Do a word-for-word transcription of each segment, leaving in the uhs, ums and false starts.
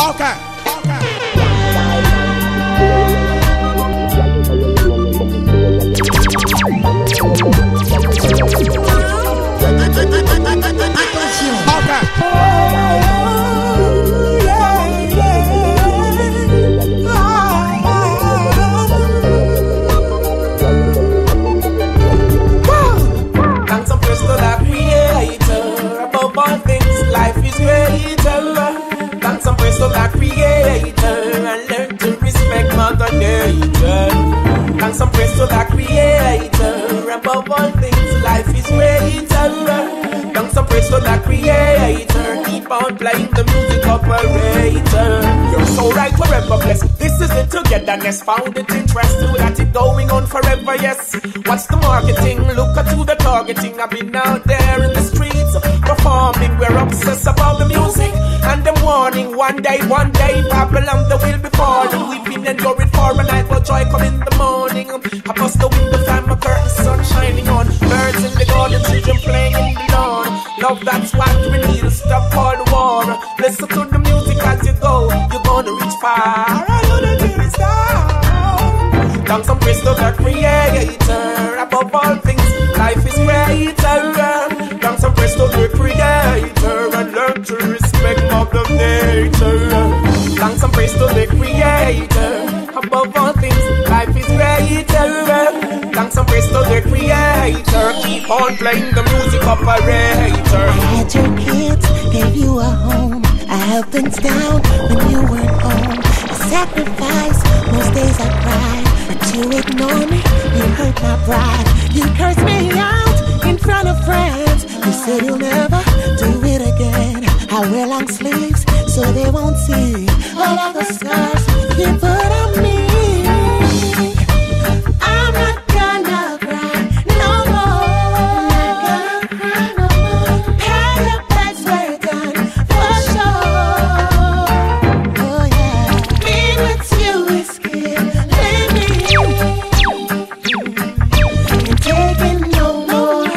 Okay. So God creator and learn to respect Mother Nature. Thanks and praise to the creator. Above all things, life is greater. Thanks and praise to the creator. Keep on playing the music operator. You're so right, forever blessed. This is the togetherness. Found it interesting. We got it going on forever, yes. What's the marketing? Look at to the targeting. I've been out there in the streets performing. We're obsessed about the music. And the warning, one day, one day, Babylon the will be falling. We've been enduring for a night, but joy come in the morning. I bust the window, fan my curtain, sun shining on. Birds in the garden, children playing in the lawn. Love, that's what we need, stop all the war. Listen to the music as you go, you're gonna reach far. All you need is down. Thanks and praise to the creator. Above all things, life is greater. Thanks and praise to the creator. And learn to respect Mother Nature. Thanks and praise to the creator. Above all things, life is greater. Thanks and praise to the creator. Keep on playing the music operator. I had your kids, gave you a home. I held things down when you weren't home. I sacrificed, most days I cried. But you ignore me, you hurt my pride. You cursed me out in front of friends. You said you'll never do it again. I wear long sleeves so they won't see all of the scars you put on me. I'm not gonna cry no more. Not gonna cry no more. Pay the price we're done for sure. Oh yeah, being with you is killing me. Ain't taking no more.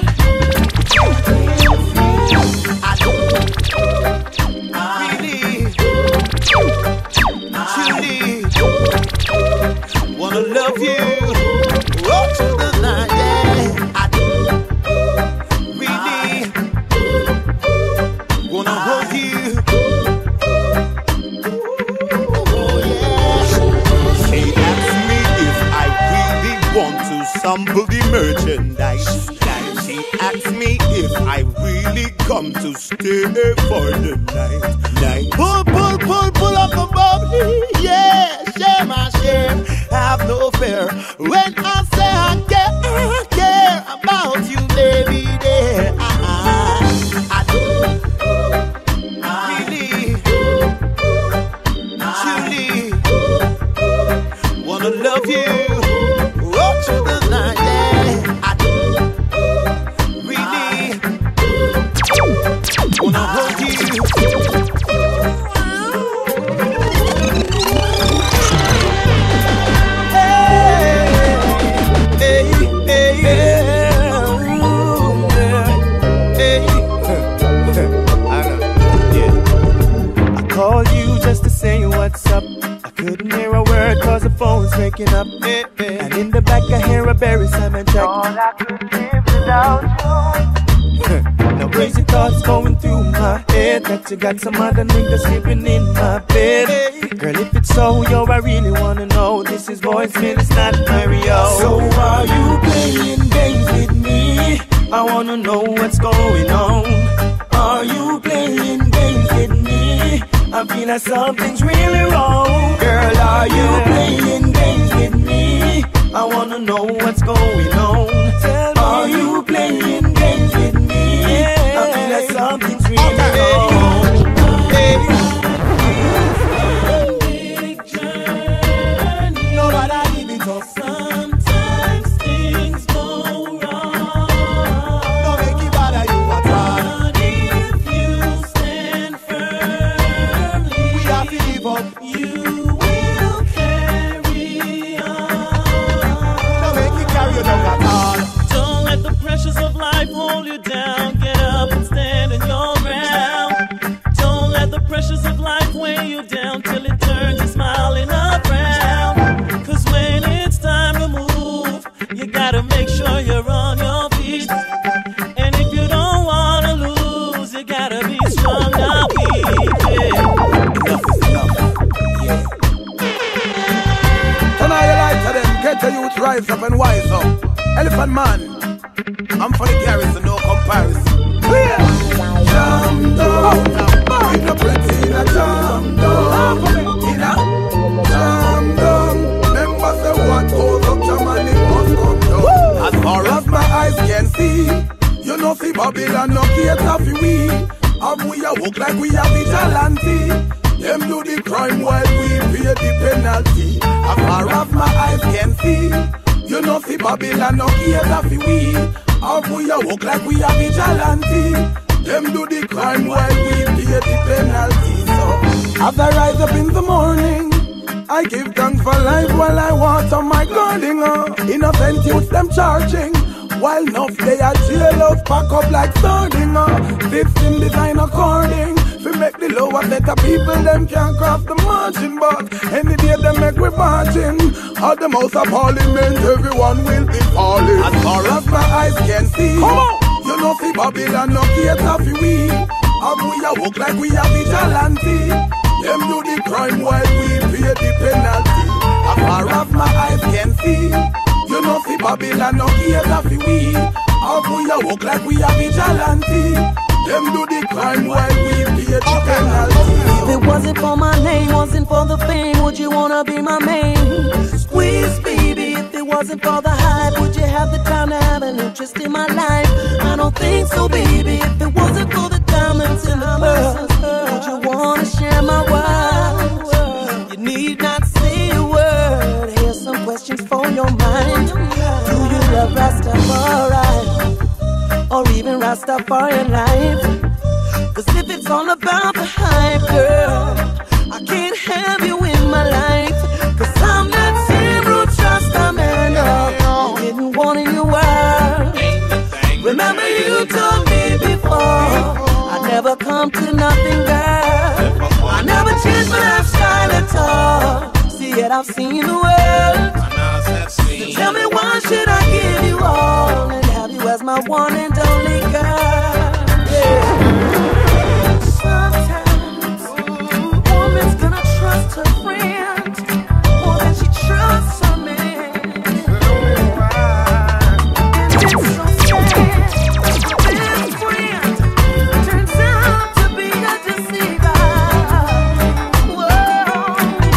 Wanna love you, oh, to the night, yeah. I really wanna hold you, oh yeah. She asked me if I really want to sample the merchandise. She asked me if I really come to stay for the night. Night. Pull, pull, pull, pull up the bubbly, yeah. Share my share, have no fear. When I say I care, I care about you, baby, there. I, I do, really, truly, wanna love you, oh, to the night, yeah. I do, really, wanna hold you. What's up? I couldn't hear a word cause the phone's waking up. Hey, hey. And in the back I hear a Barry Simon track. All I could live without you. Now crazy thoughts going through my head that you got some other nigga sleeping in my bed. Hey. Girl, if it's so, yo, I really wanna know. This is voicemail, it's not Mario. So are you playing games with me? I wanna know what's going on. Are you playing games with me? I feel like something's really wrong. Girl, are you playing games with me? I wanna know what's going on. Tell me, are you playing games with me? Yeah. I feel like something's really wrong. Hey. Big journey. Nobody leave it up. Sometimes things go wrong. Don't make it bother you at all. But if you stand firm, you will carry on. Don't make you carry on at all. Don't let the pressures of life hold you down. Get up and stand in your you down till it turns your smiling around. Cause when it's time to move, you gotta make sure you're on your feet. And if you don't wanna lose, you gotta be strong, not weak. Yeah. Enough is enough. Yeah. Turn on your light to them, get the youth rise up and wise up. Elephant man, I'm for the garrison, no comparison. Clear. Jam down. In a pretty in a jam down. In a jam down. Remember say what goes up, German, it must come down. As far as my eyes can see, you know see Babylon no cater for we. And we a walk like we a vigilante. Them do the crime while we pay the penalty. As far as my eyes can see, you know see Babylon no cater for we. And we a walk like we a vigilante. Them do the crime while we pay the penalty. So as I rise up in the morning, I give thanks for life while I water my garden. uh. Innocent youths them charging, while enough they are jailhouse pack up like sardine. uh. System design according to make the lower set of people them can't cross the margin. But any day them make we marching at the house of parliament, everyone will be falling. As far as my eyes can see, come on. You know see Babylon no cater for we. And we a walk like we a vigilante. Them do the crime while we pay the penalty. As far as my eyes can see, you know see Babylon no cater for we. And we a walk like we a vigilante. Them do the crime while we pay the penalty. If it wasn't for my name, wasn't for the fame, would you wanna be my main squeeze, baby? If it wasn't for the hype, would you have the time to have an interest in my life? I don't think so, baby. If it wasn't for the diamonds in the pearls, would you wanna share my world? You need not say a word. Here's some questions for your mind. Do you love Rastafari? Or even Rastafarian life? Cause if it's all about the hype, girl, I can't have you in my life. Cause I'm that same root Rasta man, oh, you didn't want in your world. Remember you told me before, I never come to nothing, girl. I never changed my lifestyle at all. See, yet I've seen the world. So tell me why should I give you all and have you as my one and only girl? Yeah. Sometimes a woman's gonna trust her friend more than she trusts her man. And it's so sad, this friend turns out to be a deceiver. Whoa,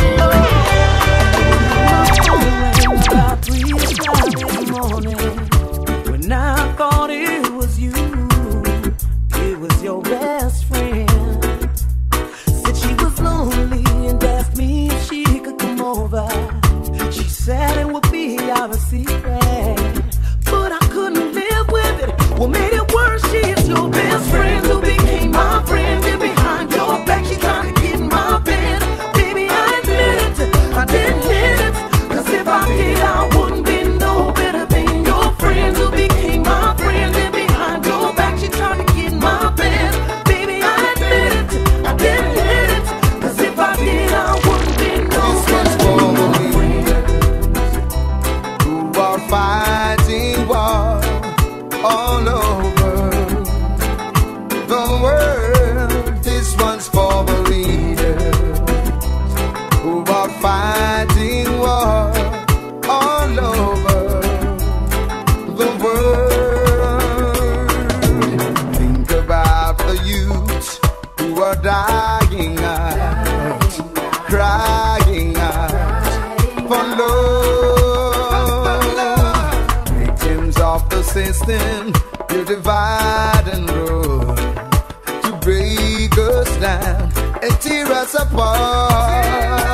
about three o'clock in the morning, when I thought it was you, it was your best friend. Said she was lonely and asked me if she could come over. She said it would be our secret, but I couldn't live with it. What made it worse, she is your best friend who became my friend. And behind your back she tried to get in my bed. Baby, I admit it, I didn't hit it. Cause if I did, I wouldn't be no better than your friend who became my friend. And behind your back she tried to get in my bed. Baby, I admit it, I didn't hit it. Cause if I did, I wouldn't be no better than your friend. Who are fighting war all over the world. This one's for the leaders who are fighting war all over the world. Think about the youths who are dying out, crying out for love. Victims of the system, you divide and rule to break us down and tear us apart.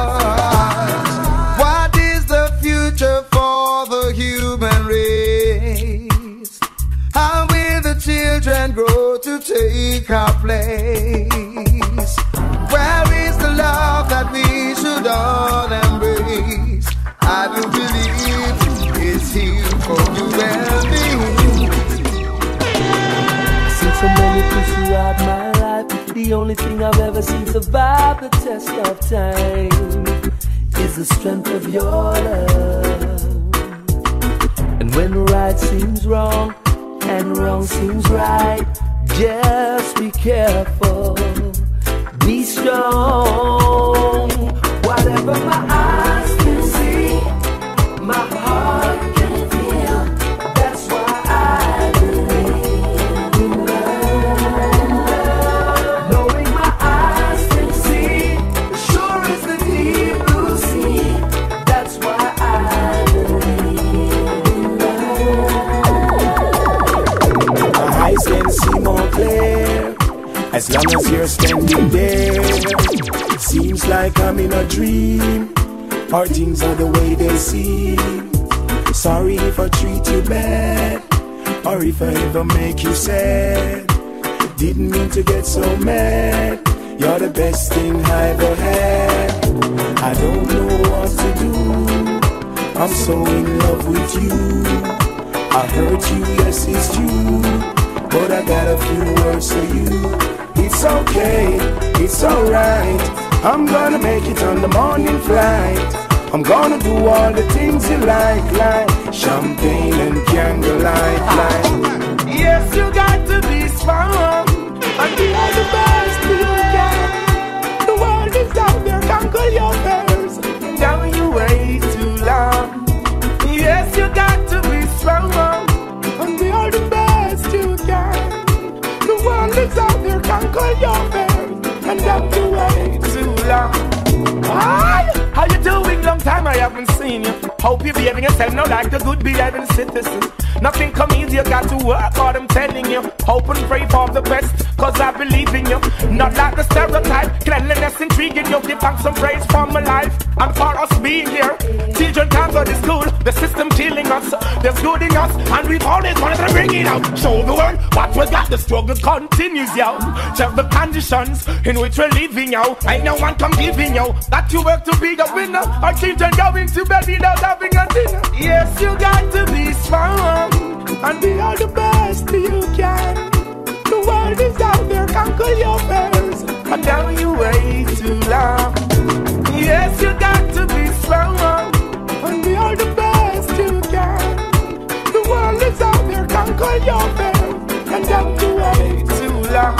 What is the future for the human race? How will the children grow to take our place? Where is the love that we should all embrace? I do believe it's here for you and me. I've seen so many people throughout my life. The only only thing I've ever seen survive the test of time is the strength of your love. And when right seems wrong and wrong seems right, just be careful, be strong. Whatever my eyes can see, my heart can feel. That's why I believe in love. Knowing my eyes can see, sure as the deep blue sea. That's why I believe in love. My eyes can see more clear as long as you're standing there. Seems like I'm in a dream, or things are the way they seem. Sorry if I treat you bad, or if I ever make you sad. Didn't mean to get so mad. You're the best thing I ever had. I don't know what to do, I'm so in love with you. I hurt you, yes it's true, but I got a few words for you. It's okay, it's alright, I'm gonna make it on the morning flight. I'm gonna do all the things you like, like champagne and candlelight, like. Yes, you got to be strong and be all the best you can. The world is out there, conquer your fears. Now you wait too long. Yes, you got to be strong and be all the best you can. The world is out there, conquer your fears. And don't you wait too long. Hi, how you doing? Long time I haven't seen you. Hope you're behaving yourself now like a good behaving citizen. Nothing come easy, you got to work hard, I'm telling you. Hope and pray for the best, cause I believe in you. Not like the stereotype, cleanliness intriguing you. Give thanks and praise for my life and for us being here. Children can't go to school, the system killing us. There's good in us, and we've always wanted to bring it out. Show the world what we got, the struggle continues, yo. Check the conditions in which we're living, yo. Ain't no one come giving, yo, that you work to be the winner. Our children going to bed without having a dinner. Yes, you got to be strong and be all the best you can. The world is out there, conquer your fears, and now you wait too long. Yes, you got to be strong and be all the best you can. The world is out there, conquer your fears, and now you wait too long.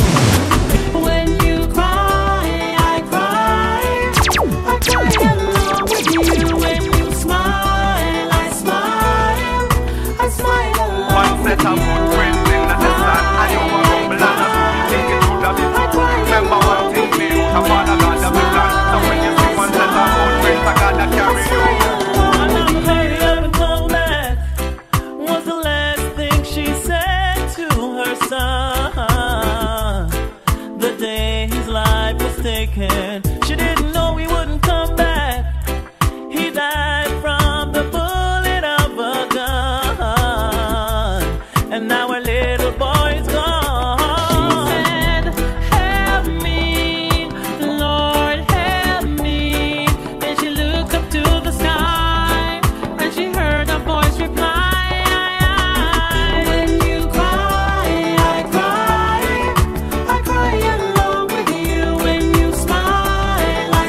When you cry, I cry. I cry along with you. When you smile, I smile. I smile along One set with of you. good friends in the sun, and you were humble and take it through the remember one thing, me, the Father God of the land. So when you see one set of good friends, I gotta carry you. Hurry up and come back was the last thing she said to her son. The day his life was taken, she didn't know he wouldn't come back. He died from the bullet of a gun, and now her little boy's gone. She said, help me, Lord, help me. Then she looked up to the sky, and she heard a voice reply, when you cry, I cry. I cry along with you. When you smile, I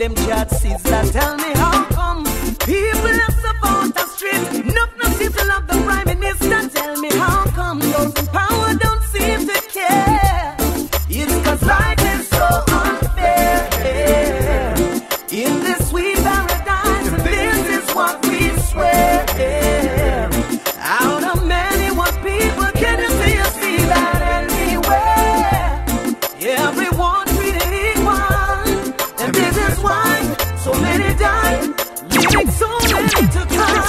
them chat sizzler. Tell me how come people have support the street. Enough no people love the prime minister. Tell me how come those in power don't seem to care. It's cause life is so unfair. In this sweet paradise, this is what we swear. Out of many what people can you see, you see that anywhere. Everyone treated equal, and this is why so many die, leaving so many to cry.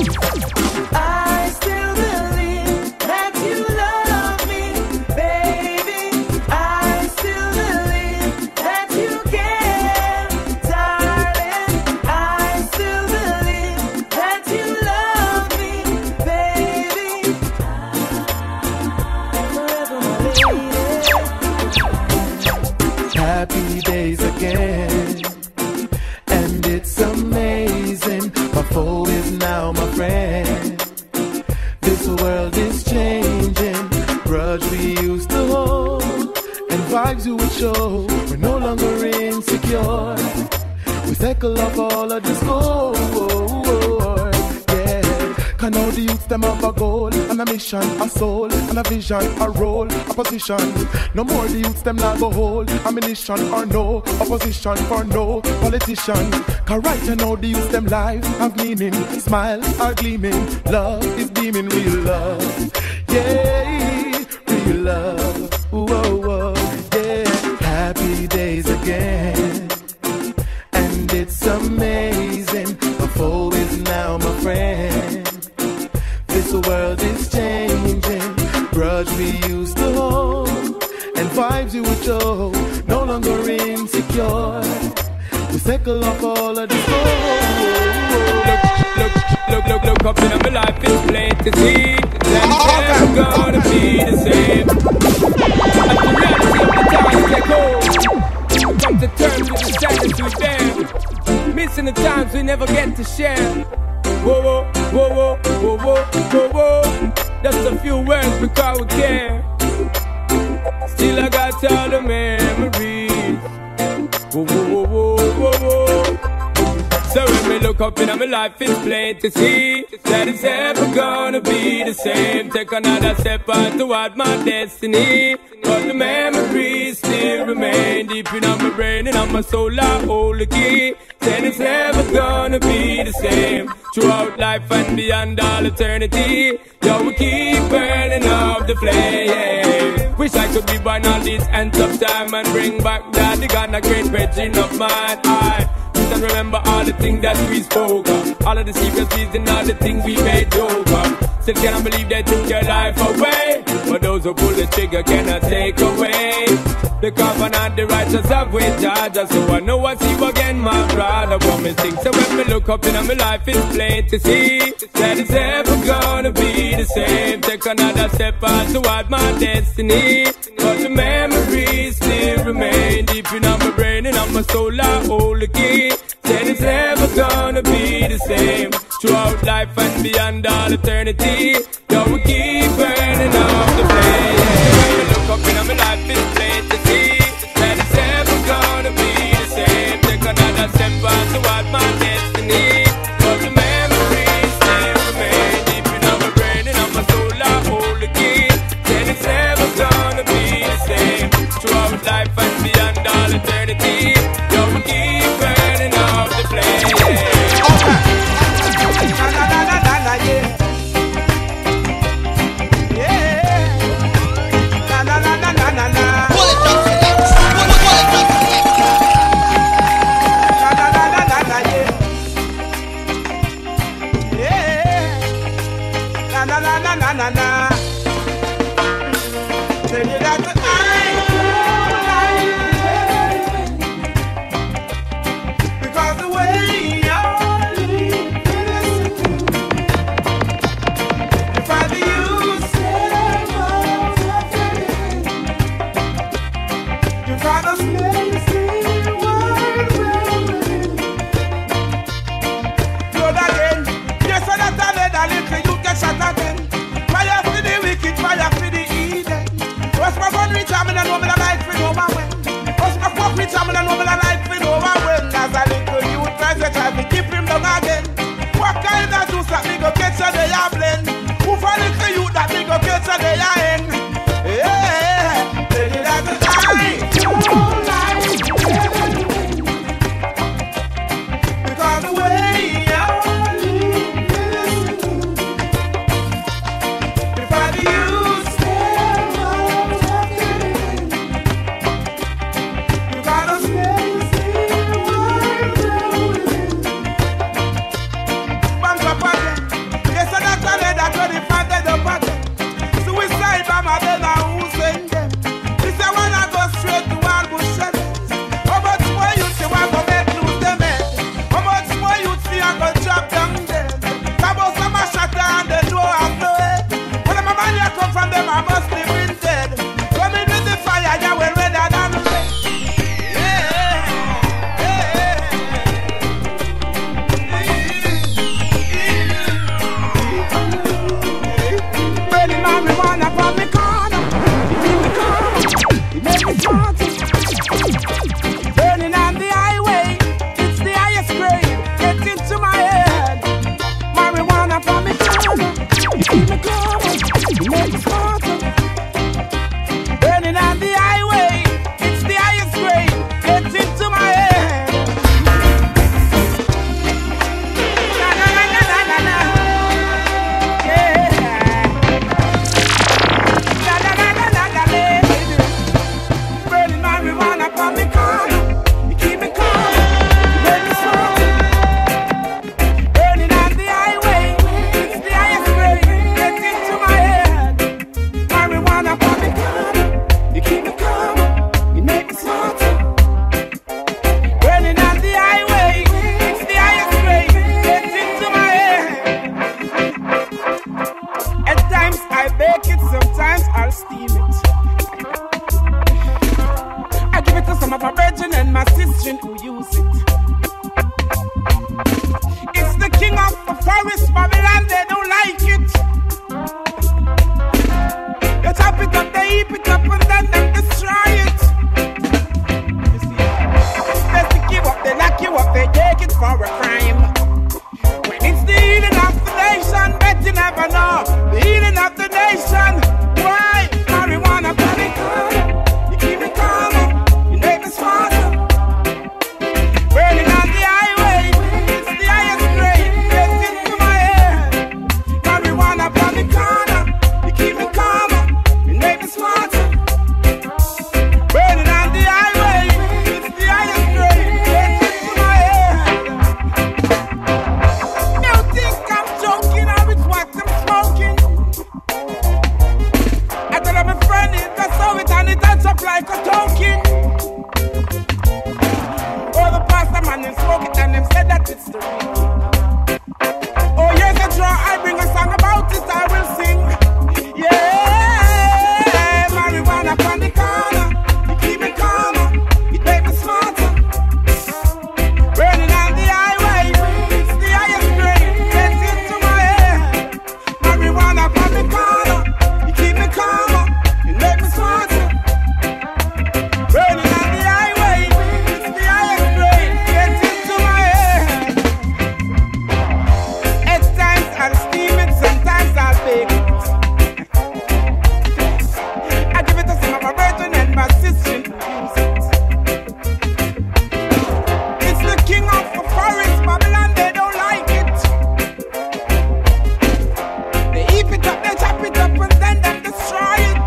I still believe that you love me, baby. I still believe that you care, darling. I still believe that you love me, baby. Forever my lady. Happy days again, and it's amazing. My foe is now my friend. This world is changing. Grudge we used to hold, and vibes you would show. We're no longer insecure. We cycle off all of this gold. Can now the youths them have a goal and a mission, a soul and a vision, a role, a position. No more the youths them not go hold ammunition or no opposition for no politician. Cause right now the youths them life have meaning, smiles are gleaming, love is beaming, real love, yeah, real love. Whoa, whoa, yeah. Happy days again, and it's amazing. My foe is now my friend. This world is changing. Grudge we used to hold, and vibes you would show. No longer insecure. We cycle off all of this gold. Look, look, look, look, look up in my life is plain to see. That it's never gonna be the same. As the reality of the times take hold, come to terms with the sadness we bear. Missing the times we never get to share. Whoa, whoa, whoa, whoa, whoa, whoa, whoa, whoa. Just a few words because we care. Still I got all the memories. Whoa, whoa, whoa, whoa, whoa, whoa. So when we look up in my life, it's plain to see that it's never gonna be the same. Take another step on toward my destiny, but the memories still remain deep in my brain and on my soul. I hold the key. Then it's never gonna be the same throughout life and beyond all eternity. Yo, we keep burning up the flame. Wish I could be born on this end of time and bring back that the God, a great virgin of mine. I and remember all the things that we spoke of, all of the secrets and all the things we made joke of. Still cannot believe they took your life away, but those who pull the trigger cannot take away the covenant, the righteous have with Georgia. So I know I see you again, my brother. Promising. So when we look up in my life, it's plain to see that it's never gonna be the same. Take another step on toward my destiny, but the memories still remain deep in my brain and on my soul. I hold the key. Then it's never gonna be the same throughout life and beyond all eternity. Yo, we keep burning up the flame. When you look up in my life, it's plain to see that it's never gonna be the same. Take another step on toward my destiny, but the memories still remain deep in my brain and on my soul. I hold the key. Then it's never gonna be the same throughout life and beyond all eternity. Yo, we keep burning up the flame. Na na na na na na yeah. Yeah. Na na na na na na na. Pull it up, pull it up, pull it up. Na na na na na na yeah. Yeah. Na na na na na na na. Tell you that I. Because the way you find the use, you find a space in the world. Load again, yes, I that I made a little, you get shot again. Fire for the wicked, fire for the Eden. What's my gun? At times I bake it, sometimes I'll steam it. I give it to some of my brethren and my sister who use it. It's the king of the forest, Babylon, they don't like it. They chop it up, they heap it up, and then they destroy it. You see, they pick you up, they lock you up, they take it for a crime. When it's the healing of the nation, bet you never know. The healing of the nation. Why? Marijuana, panic, you keep me calm, you make me smarter. Burning on the highway, it's the highest grade. Gets into my head. Marijuana, panic, you keep me calm, you make me smarter. Burning on the highway, it's the highest grade. Gets into my head. You think I'm joking or it's what I'm smoking? I tell them a friend it, I saw it and it adds up like a token. Oh, the pastor man them smoke it and them said that it's the real. Oh, years ago I bring a song about it, I will sing. Yeah, marijuana on the corner, you keep me calmer, it make me smarter. Burning on the highway, it's the highest grade, gets into my head. Marijuana on the corner, you keep me calmer, it make me smarter. Burning on the highway, it's the highest grade, gets into my head. At times I'll steam it, sometimes I'll bake it. I give it to some of my brethren and my sister who use it. It's the king of the forest, Babylon, they don't like it. They heap it up, they chop it up, and then they destroy it.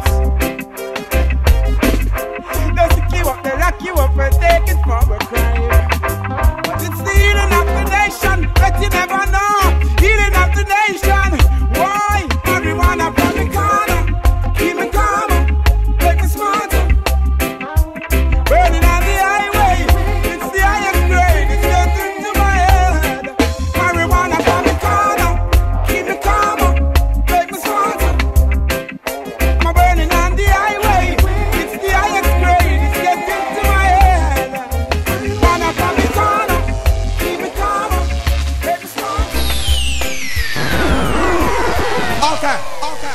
They stick you up, they lock you up, and take it for a crime. But it's the healing of the nation, but you never know. Healing of the nation. Why? Marijuana from the corner, keep me calmer, make me smarter. Burning on the highway, it's the highest grade, it's getting to my head. Marijuana from the corner, keep me calmer, make me smarter. I'm burning on the highway, it's the highest grade, it's getting to my head. Marijuana from the corner, keep me calmer, make me smarter. Okay, okay.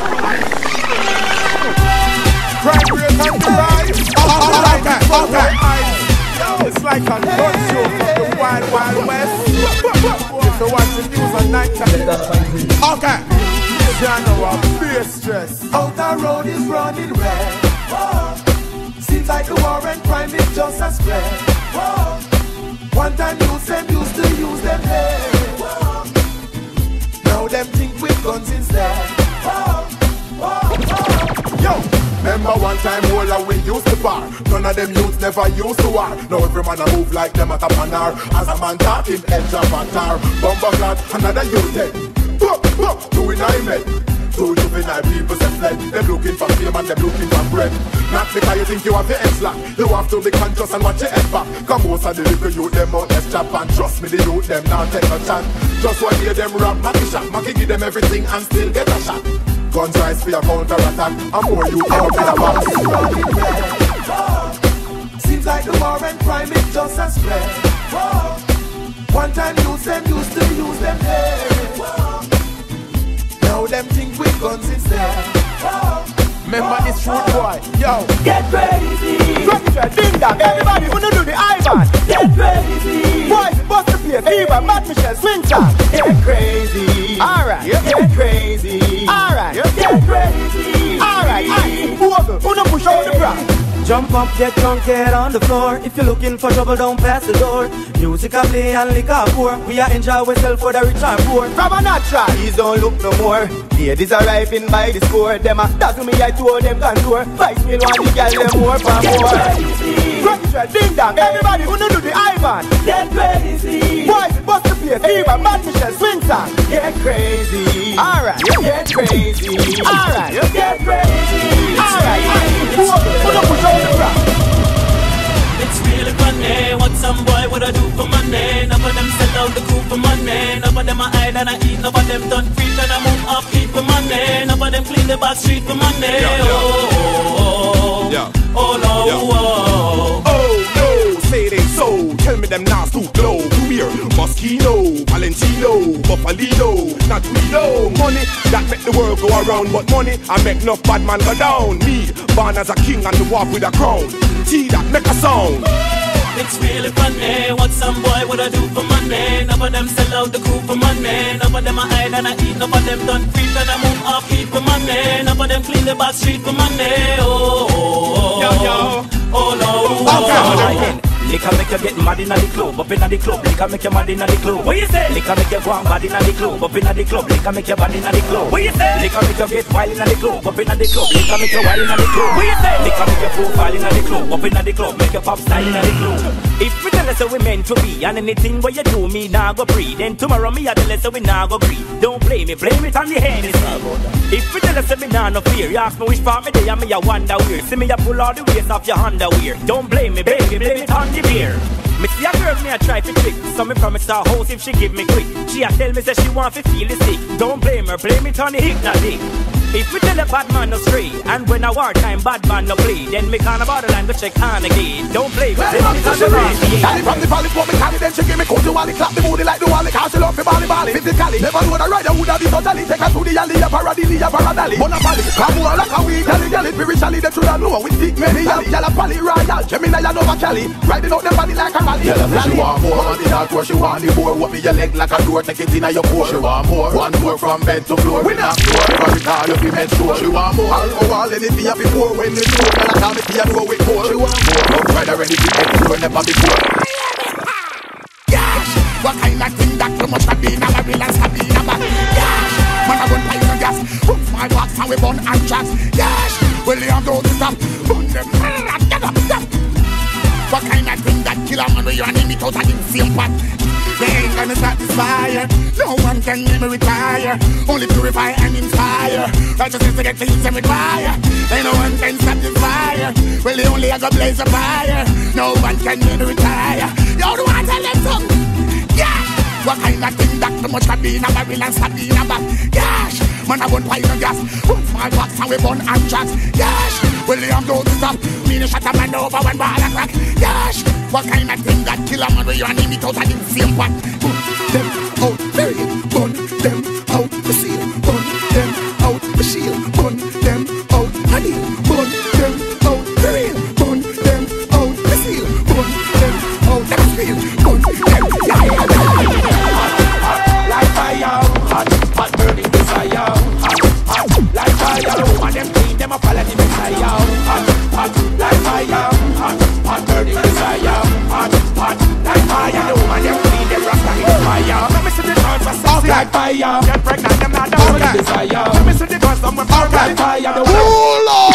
Crime rate on the rise. Okay, okay. Yo, it's like a gun show from the Wild Wild West. If you watch the news at night time, Okay. you know I'm beer stress. Outer road is running red. Whoa. Seems like the war and crime is just a spread. Whoa. One time use them used to use them head. Whoa. Now them think with guns instead. Whoa. Whoa. Whoa. Yo, remember one time all we used to bar. None of them youths never used to war. Now every man a move like them at a panar. As a man talking, edge of a tar. Bumper clad, another youth dead. Buh, buh, doing I met. Two juvenile people say fled. Them looking for fame and them looking for bread. Not because you think you have your head slack. You have to be conscious and watch your head back. Come most of the little youth them out left chap. And trust me, the youth them now take a chance. Just one hear them rap, Mackie shot. Mackie give them everything and still get a shot. Guns rise for your counter attack. And more you out in a box. Seems like the war and crime is just a spread. Whoa. One time use them used to use them head. Whoa. Now them think with guns instead. Whoa. Remember this rude boy, yo. Get crazy. Structure, ding dong, everybody wanna do the Ivan. Get crazy. Boys, bust the place, Eva, Matt Michelle, swing song. Get crazy. Alright, Get crazy. alright, Get crazy. alright. Whoever, who don't push out the bra. Jump up, get drunk, get on the floor. If you're looking for trouble, don't pass the door. Music a play and liquor pour. We are enjoy ourselves for the rich and poor. From a natural, Please don't look no more. Ladies arriving by the score. Them a dazzle me, I told them contour. Vice me want the girl them more for more. structure, ding dong, everybody wanna do the Ivan. Get crazy. Boys, bust the place, Eva, Matt Michelle, swing song. Get crazy. Alright, Get crazy. alright, Get crazy. alright. Whoever, who don't push out the bra. It's really funny what some boy would I do for money. None of them sell out the crew for money. None of them I hide and I eat. None of them done free and I move up. the back street for money. Yeah, yeah. Oh, yeah. oh no, yeah. oh. Oh no, say they so. Tell me them now too low. Here, Moschino, Valentino, Buffalino, not we know. Money that make the world go around, but money I make enough bad man go down. Me, born as a king and the walk with a crown. T that make a sound. It's really funny what some boy would I do for money. None of them sell out the crew for money. None of them I hide and I eat. None of them done free and I move off heat for money. None of them clean the back street for money. Oh, oh, yo, yo. oh no. Okay. Liquor make you get mad inna the club, up inna the club. Liquor make you mad inna the club. What you say? Liquor make you go on bad inna the club, up inna the club. Liquor make you bad inna the club. What you say? Liquor make you get wild inna the club, up inna the club. Liquor make you wild inna the club. What you say? Liquor make you profile inna the club, up inna the club. Make you pop style inna the club. If we tell us that we meant to be, and anything what you do me nah go free, then tomorrow me I tell us that we nah go free. Don't blame me, blame it on the Hennessy. If we tell us that me nah no fear, you ask me which part me day and me I wonder where. See me I pull all the waist off your underwear. Don't blame me, baby, blame it on the beer. Me see a girl me a try to trick, so me promise her house if she give me quick. She a tell me say she want to feel the sick. Don't blame her, blame it on the hypnotic. If we tell a bad man no stray, and when a wartime bad man no play, then me can a borderline go check on again. Don't play with it, it's on the radio. Daddy from the valley, for me carry, then she give me coat to wally, clap the booty like the wally, cause she love me bally bally. Physically, never know the rider would have been totally. Take her to the alley, a paradilly, a paradally. Bonapali, come on like a weed, jelly jelly, spiritually, they should have known. We stick many yally, yalla pally, royal, Gemini, and over Cali. Riding out the body like a rally. Yalla me she want more, on the dark where she want the boar. What be your leg like a door, take it in your core. She want more, one door from bed to floor. We not floor, never recall you be meant sure. She want more, alcohol, anything you before. When the smoke, and I tell me to go with cold. She want more, love rider, anything explore, never before. Gosh, what kind of thing that you must have been a barrel and stab in a back? Gosh, man I run by the gas, put my box and we burn and chats. Gosh, well you have to stop, burn them, what kind of thing that kill a man when you and him it out of the same pot? They ain't gonna satisfy. No one can make me retire. Only purify and inspire. Righteousness to get things and require. Ain't no one can satisfy. Well, they only have a blaze of fire. No one can make me retire. You don't want to let them. Yeah. What kind of thing that too much can be in a barrel and stab in a back? Gosh, man I won't buy no gas. Put my box and we burn and tracks. Gosh, well they have to stop. Me no shut a man over one ball and crack. Gosh, what kind of thing that kill a man when you and him it out of the same pot? Put them out, bury it, burn them out the seal. Burn them out the shield. Burn them out the deal. Burn them out the real. Burn them out the seal. Burn them out the field. Burn them like fire, hot, hot burning desire. Hot, hot, like fire. Woman them clean them up all of the Messiah. Hot, hot, like fire. Hot, hot burning desire. Hot, hot, like fire. The woman them clean them rasta in fire. Let me see the girls are sexy like fire. Get pregnant them not down with the desire. Let me see the girls them with fire like fire. The woman. Oh Lord!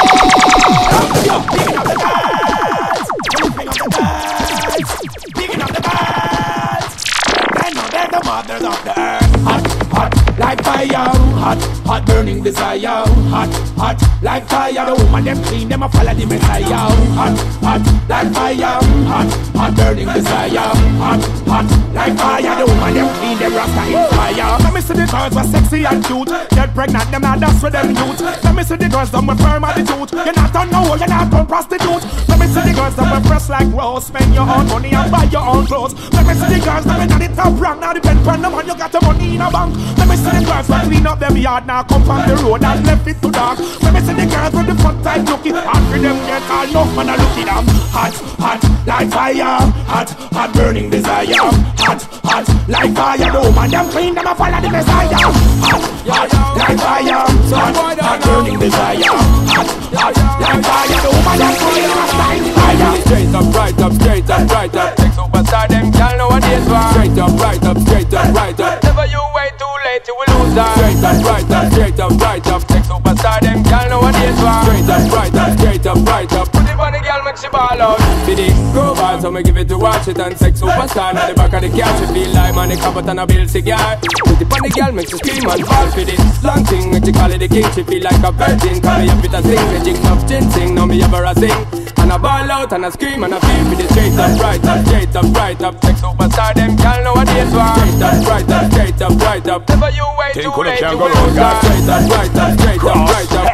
Picking up the birds. Picking up the birds. Picking up the birds. They know they're the mothers of the earth. Hot, hot, like fire. Hot, hot burning desire. Hot, hot, like fire. The woman them clean them up follow the Messiah. Hot, hot, like fire. Hot, hot burning desire. Hot, hot, like fire. The woman them clean them rasta in fire. Let me see the girls were sexy and cute. Get pregnant them not dance with them youth. Let me see the girls them with firm attitude. You're not on no, you're not on prostitute. Let me see the girls them with fresh like rose. Spend your own money and buy your own clothes. Let me see the girls them in the top rank. Now depend on the man you got the money in a bank. Let me see the girls that clean up them yard. Now come from the road and left it to dark. Let me see the girls with the front side looking. After them get all enough man a looking them. Hot, hot, like fire. Hot, hot burning desire. Hot, hot, like fire. The woman them clean them a follow the Messiah. Hot, hot, like fire. Hot, hot burning desire. Hot, hot, like fire. The woman them clean them a fire. Straight up, right up, straight up, right up. Take superstar them, y'all know what it is. Straight up, right up, straight up, right up. Never you wait too late, you will lose that. Straight up, right up, straight up, right up. Take superstar them, y'all know what it is. Straight up, right up, straight up, right up. Put it on the girl, make she ball out. For the groove ball, so me give it to watch it and sex superstar. Now the back of the car, she feel like money carpet and a bill cigar. Put it on the girl, make she scream and fall. For the long thing, make she call it the king. She feel like a virgin, call me up with a sing. Me jig enough chin sing, now me ever a sing. And I ball out and I scream and I feel for the straight up, right up, straight up, right up. Sex superstar, them y'all know what it is. Straight up, right up, straight up, right up. Never you wait too late, you will lose that. Straight up, right up, straight up, right up.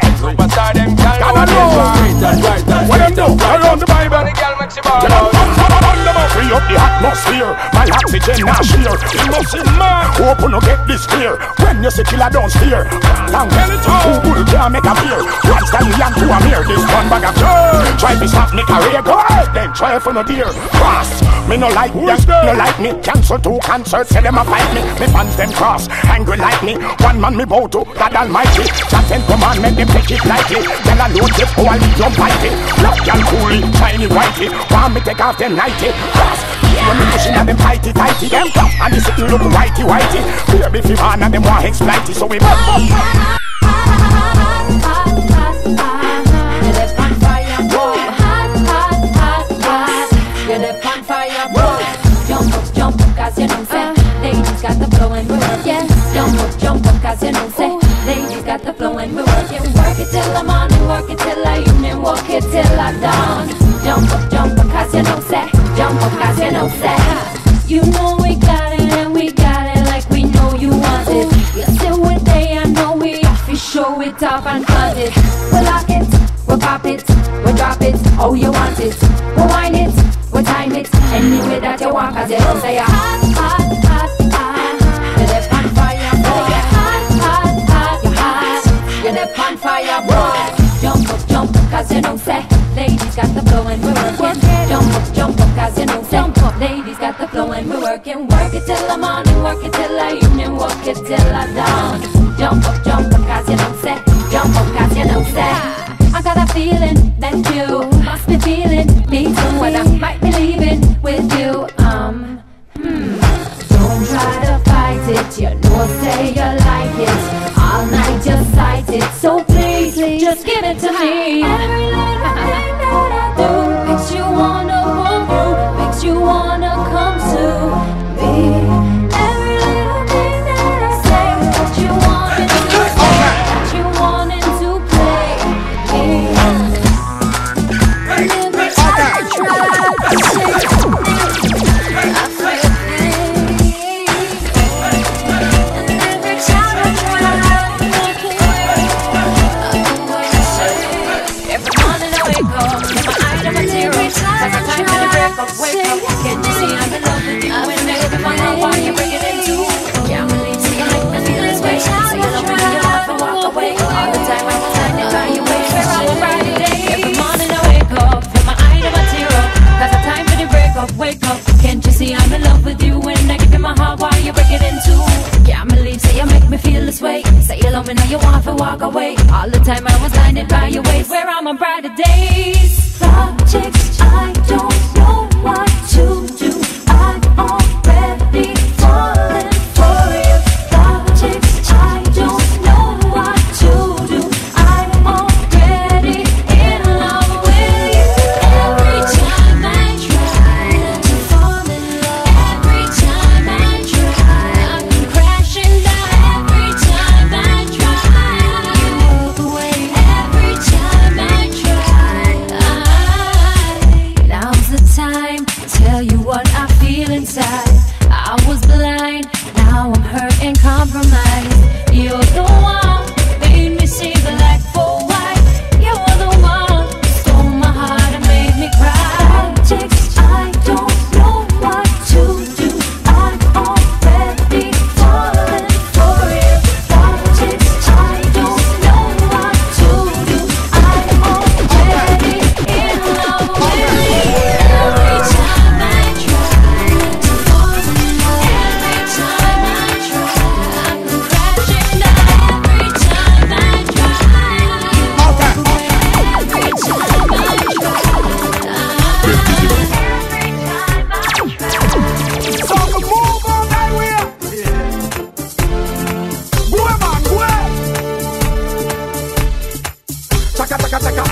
free up the atmosphere. My oxygen not share. You must see man. Hope you no get this clear. When you see killer don't steer. Long tell it all. Who will can't make a beer? One stallion to a mirror. This one bag of dirt. Try to stop me career. Go ahead then try for no dear. Fast. Me no like them. No like me. Cancel two concerts. Say them a fight me. Me fans them cross. Angry like me. One man me bow to God Almighty. Chat and command make them take it lightly. Tell a load tip. Oh I leave them fighting. Look y'all coolie. Shiny whitey. Want me take off them nighty. Fast. When me pushing at them tighty tighty. Them tough. And they sitting look whitey whitey. Baby fi man and them want exploit it. So we bump up. You know, say, ladies got the flow and we're working. Jump up, jump up, cause you know, say, ladies got the flow and we're working. Work it till the morning, work it till the evening, walk it till I dawn. Jump up, jump up, cause you know, say, jump up, cause you know, say. You know we got it and we got it like we know you want it. You still with day, I know we have to show it off and cut it. We lock it, we pop it, we drop it, oh you want it. We wind it, we time it, anyway that you want, cause you know, say, you're hot, hot, hot, hot. You're the on fire, boy. You're hot, hot, hot, you're hot. You're the on fire, boy. Jump up, jump up, cause you know, say, ladies got the flow and we're working. Jump up, jump up, cause you know, jump up, ladies got the flow and we're working. Work it till the morning, work it till the evening, walk it till I dawn. Jump up, jump up, cause you know, say, jump up, cause you know, say. I got a feeling that you must be feeling me too, and I might be leaving with you. Um, hmm. Don't try to fight it, you know, say you like it. All night you sight it, so please, just give it to me. Every little thing that I do makes you wanna move, makes you wanna come to me. Every little thing that I say that you wanted to say, that you wanted to play me. And every time I try to say I feel wake up, can't you see I'm in love with you? When I give you my heart, why you break it in two? Can't believe, say you make me feel this way. Say you love me, now you want to walk away. All the time I was blinded by your ways. Where are my brighter days? Projects, I don't know what to do. I'm already falling for you. Projects, I don't know what to do. I'm already in love with you. Every time I try to fall in love, every time I try, I'm crashing down. Every time I try, you move away. Every time I try, I, now's the time to tell you what I feel inside. I was blind, now I'm hurt and compromised. You're the one made me see the light for white. You're the one stole my heart and made me cry. Projects, I don't know what to do. I'm already falling for you. Projects, I don't know what to do. I'm already in love with you. Every time I try to fall in love, every time I try, I'm crashing down. Every time I try, you walk away. Every time I try, every time I try. So we move on that way. Go man, go. Chaka chaka chaka.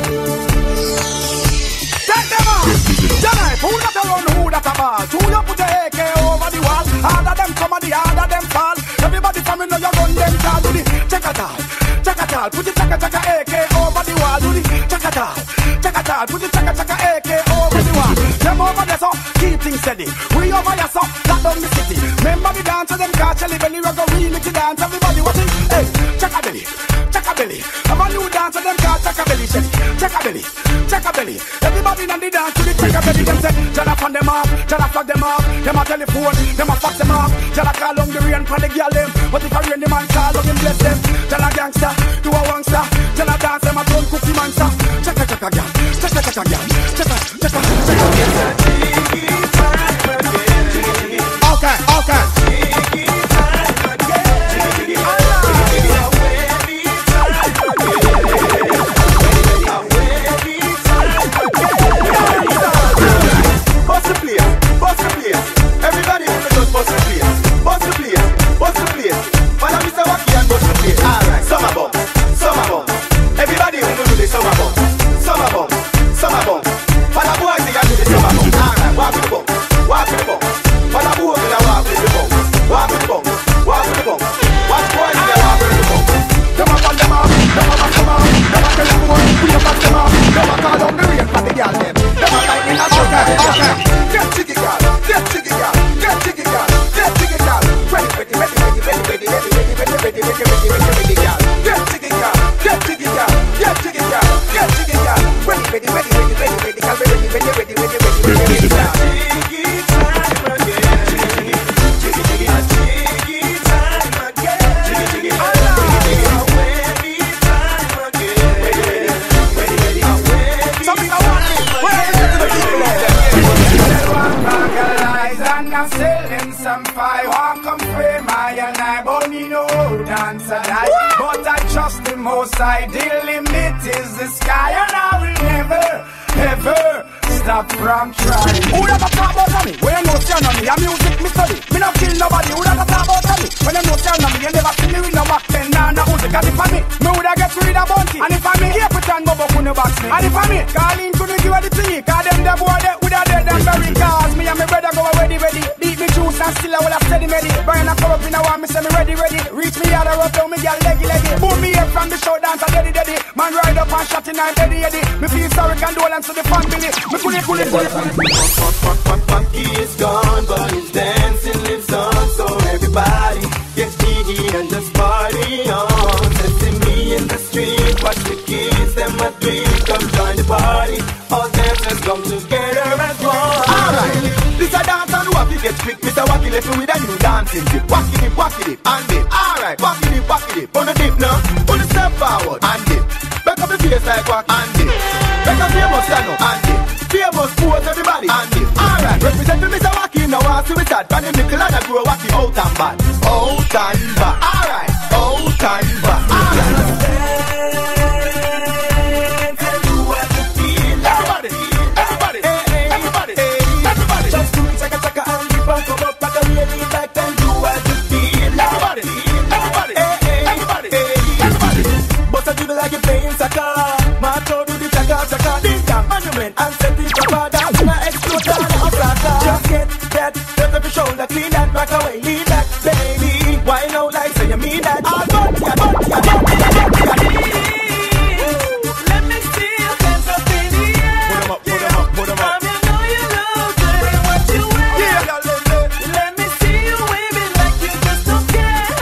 Take them on. Tonight, who that alone, who that a ball? Who you put the A K over the wall? Harder them come and the harder them fall. Everybody from me know you run them down. Do the chaka tal, chaka tal. Put the chaka chaka A K over the wall. Do the chaka tal, chaka tal. Put the chaka chaka A K over the wall. Them over there so keep things steady. We over here so lock down the city. Remember the dance of them catch a belly. We go really to dance. Everybody watching. Hey, chaka belly, chaka belly. belly. I'm a new dancer, them call check a belly, check, check a belly, check a belly. Everybody in the dance to the check a belly. Them say, Jana fan them off, Jana flag them off. Them a telephone, them a fax them off. Jana call on the rain for the girl them. But if I rain the man call on him bless them. Jana gangster, do a wangster. Jana dance them a don't cookie manster. Check a check a girl, check a check a girl, check a check a check a girl. Okay, okay. Bust the place, bust the place. Everybody in the just bust the place, bust the place, bust the place. Follow Mister Wacky and bust the place. Alright, summer bomb, summer bomb. Everybody in the do the summer bomb, summer bomb, summer bomb. Follow boys they do the summer bomb. Alright, walk with the bomb, walk with the bomb. Follow boys they walk with the bomb, walk with the bomb, walk with the bomb. Watch boys they walk with the bomb. Them a call them off, them a back them off, them a tell them boy we a back them off. Them a call on the rain for the girl them. Them a lightning a shot at the girl. Get jiggy girl, get jiggy girl, get jiggy girl, get jiggy girl. Ready, ready, ready, ready, ready, ready, ready, ready, ready, ready, ready, ready, ready, ready, girl. Get jiggy girl, get jiggy girl, get jiggy girl, get jiggy girl. Ready, ready, ready, ready, ready, ready, girl. Ready, ready, ready, ready, ready, ready, ready, girl. Jiggy time again, jiggy, jiggy, jiggy, jiggy time again, jiggy, jiggy, jiggy, away time again, ready, ready, ready, ready, away. Something I want, where is it? And I'm selling some fire. Walk come frame I and I but me no dance a night. But I trust the most I the limit is the sky. And I will never, ever stop from trying. Who that a talk about me? When you know stand on me, a music me study. Me not kill nobody. Who that a talk about me? When you know stand on me, you never see me with no back pen. Nah, nah, who's it? Cause if I me, me woulda get rid of bounty. And if I me, here pretend go back on the box me. And if I me, call in to the give the tea. Cause them the boy that woulda dead and buried. Cause me and my brother go ready, ready. Beat me juice and still I will have steady ready. Brian I come up in a one, me say me ready, ready. Reach me out the road, down me get leggy, leggy. Boom me up from the show dance, I deady, deady. Man ride up and shot in I'm deady, deady. Me feel sorry, condolence to the family. Me cool it, cool it, cool it, cool it. Funky is gone, but his dancing lives on. So everybody get jiggy and just party on. Let's me in the street, watch the kids, them a three. Come join the party, all dancers come together as one. Alright, this a dance and wacky get quick. Mister Wacky left me with a new dancing dip. Wacky dip, wacky dip, and dip. Alright, wacky dip, wacky dip. On the dip now, on the step forward, and dip. Back up the face like wack, and dip. Back up famous stand up, and dip. Famous pose everybody, and dip. Alright, represent me Mister Wacky now, I see we start. From the nickel and I grow Wacky out and bad. Out and bad. Alright, out and bad. Alright. And set it up a dance and I explode down a flatter. Just get that, just up your shoulder, clean that back away, lean back, baby. Why no like say you mean that? All but ya, but ya, but ya, but ya. Let me see your hands up in the air. Put 'em up, put 'em up, put 'em up. You know you look good in what you wear. Yeah, let me see you waving like you just don't care.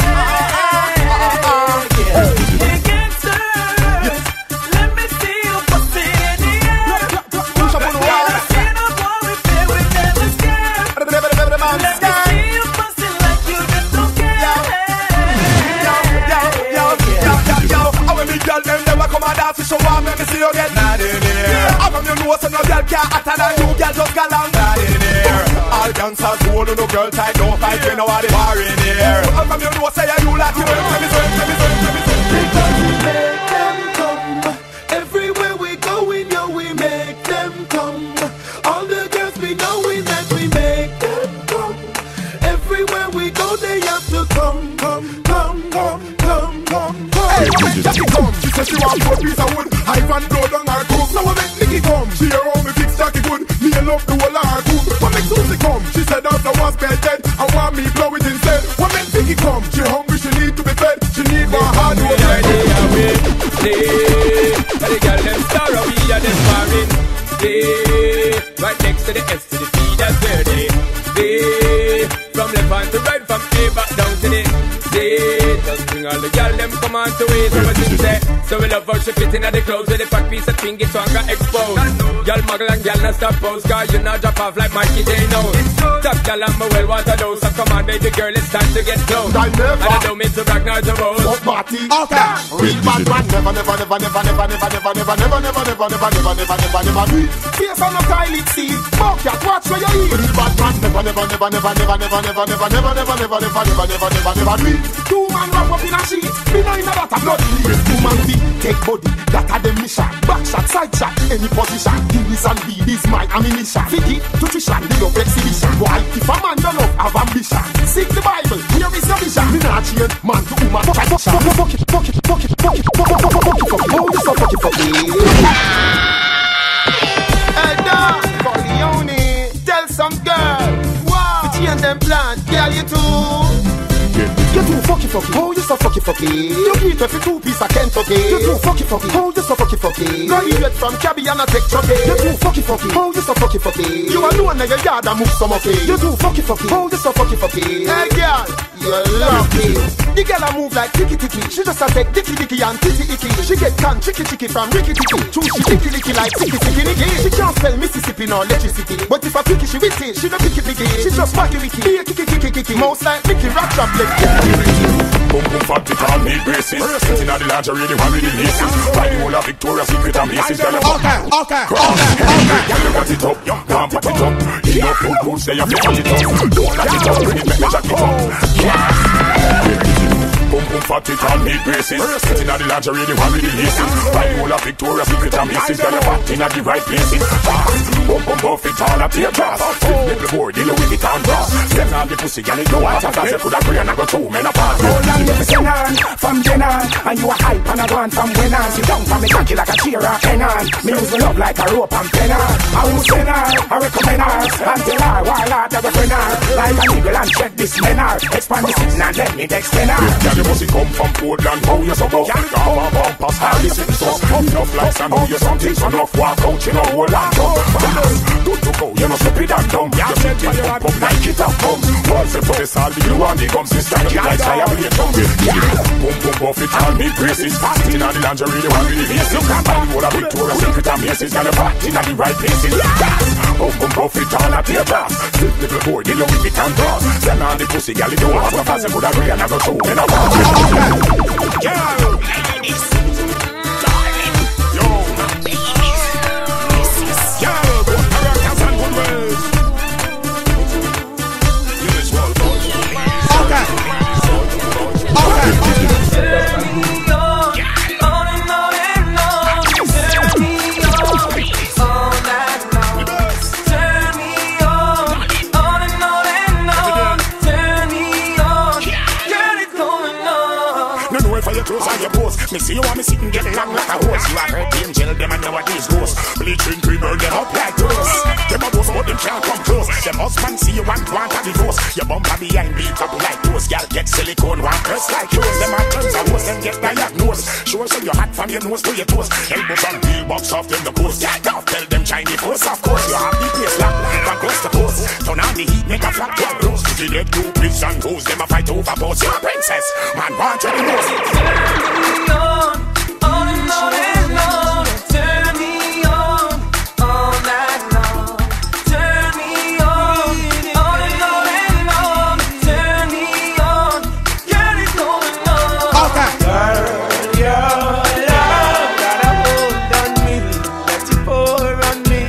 Hey, gangsters, let me see you bustin' in the air. So I'm gonna see you get mad in here. How come you know so no girl can't hotter than you, girl just go long mad in here. All dancers who no girl tight, no fight, we know what they are in here. How come you know say you like you, tell me so, tell me so, tell me so. Because we make them come, everywhere we go we know we make them come. All the girls we know we that we make them come. Everywhere we go they have to come, come, come, come, come, come, come. Hey, what make Jackie come? She said she want four piece of wood. Ivan blow down her coop. Now what make Nicky come? She hear how me fix Jackie good. Me and love the whole of her coop. What make Susie come? She said after one spell dead, I want me blow it instead. What make Vicky come? She hungry, she need to be fed. She need more hard work. Yeah, yeah, yeah. The girl them star of me and them sparring. Yeah, right next to the S to the P, that's where they. They from left hand to right, from A back down to the. They just bring all the girl them them come on to it. So what you say? So we love worship it in the clothes with the fat piece of thing, it's on got exposed. Y'all muggle and y'all not stop pose, cause you not drop off like Mikey J knows. Top y'all and my well water dose. So come on baby girl, it's time to get close. And I don't mean to brag nor to boast. Fuck party. Okay. Real bad man never, never, never, never, never, never, never, never, never, never, never, never, never, never, never, never, never. Face on the toilet seat. Fuck ya, watch where you eat. Real bad man never, never, never, never, never, never, never, never, never, never, never, never, never, never, never, never, never. Two man wrap up in a sheet. Me know in a lot of blood. Two man feet, take body. That are the mission. Back shot, side shot, any position. This and B, this my ammunition. Figgy, nutrition, the love exhibition. Why, if a man don't love, have ambition. Seek the Bible, here is your vision. Me not change, man to woman. Fuck it, fuck it, fuck it, fuck it, fuck it, fuck it, fuck it, fuck it, fuck it, fuck it. Oh, this is fuck it, fuck it. Hey, dog, Corleone, tell some girl. Wow, to change them plans, girl, you too. You too fucky fucky, oh you so fucky fucky. You eat every two piece of Kentucky. You too fucky fucky, oh you so fucky fucky. Graduate from Cabby and a tech chucky. You too fucky fucky, oh you so fucky fucky. You alone in your yard and move some okay. You too fucky fucky, oh you so fucky fucky. Hey girl, you're lucky. The girl a move like ticky ticky. She just a take dicky dicky and titty icky. She get can chicky chicky from Ricky Ticky. True she ticky licky like ticky ticky nicky. She can't spell Mississippi nor electricity. But if a picky she witty, she no picky picky. She just wacky wicky. Be a kicky kicky kicky. Most like Mickey Rock Drop Leg. Boom boom fat it on me braces. Sitting at the lingerie, the one with the laces. Buy the whole of Victoria's Secret and Macy's. Okay, okay, okay, okay. You got it up, can't put it up. You know food boots, they have to put it up. Don't let it up, bring it back, jack it up. Boom boom fat it on me braces. Sitting at the lingerie, the one with the laces. Buy the whole of Victoria's Secret and Macy's. Got your fat in at the right places. Boom boom buff it all up to your grass. Flip little board, deal with it on grass. Step on the pussy, girl, it go out of class. You could agree and I go two men apart. From then on, and you a hype and I want from when on. Sit down from me cocky like a cheer or pen on. Me use me love like a rope and pen on. I will send her, I recommend her. And tell her why not have a friend her. Like a niggle and check this men her. Expand the sitting and let me extend her. Girl, you must come from Portland, how you so go? Come on, bump us, how you sing so. Enough likes and know you something, so enough walk out, you know, hold on to. Good to go, you know, stupid and dumb. You said you pump up like it up, come. Once you put this all the glue on the gums, it's like it like fire with your tongue. Boom boom buff it on me braces. Fasting on the lingerie, the one with the laces. You can't buy the whole of Victoria's Secret and Macy's. Got a fat in the right places. Boom boom buff it on at your grass. Flip little board, you know with it and grass. Send on the pussy, girl, you don't have to pass. You could agree and I go through in a watch. Girl, ladies, darling, yo, this is girl, good characters and good words. You is well done. Okay. Okay. Turn me on, on and on and on. Turn me on, all night long. Turn me on, on and on and on. Turn me on, girl, it's going on. No, no, if I your clothes on your post, me see you want me sitting getting long like a horse. You have heard the angel, them and know what these ghosts. Bleaching cream, burn them up like toast. Them a boast, but them can't come close. Them husband see you want want a divorce. Your bumper behind beat up like toast. Girl get silicone, want curse like yours. Them a cleanse a horse and get diagnosed. Sure, so you hot from your nose to your toes. Elbows on wheel box off them the coast. Get off, tell them Chinese force, of course. You have the place locked from coast to coast. Turn on the heat, make a flap get roast. To the dead two please and goes. Them a fight over boats. You're a princess, man want you the most. Turn me on, on and on and on. Turn me on, all night long. Turn me on, on and on and on. Turn me on, girl, it's going on. Okay. Girl, your love got a hold on me. Let it pour on me.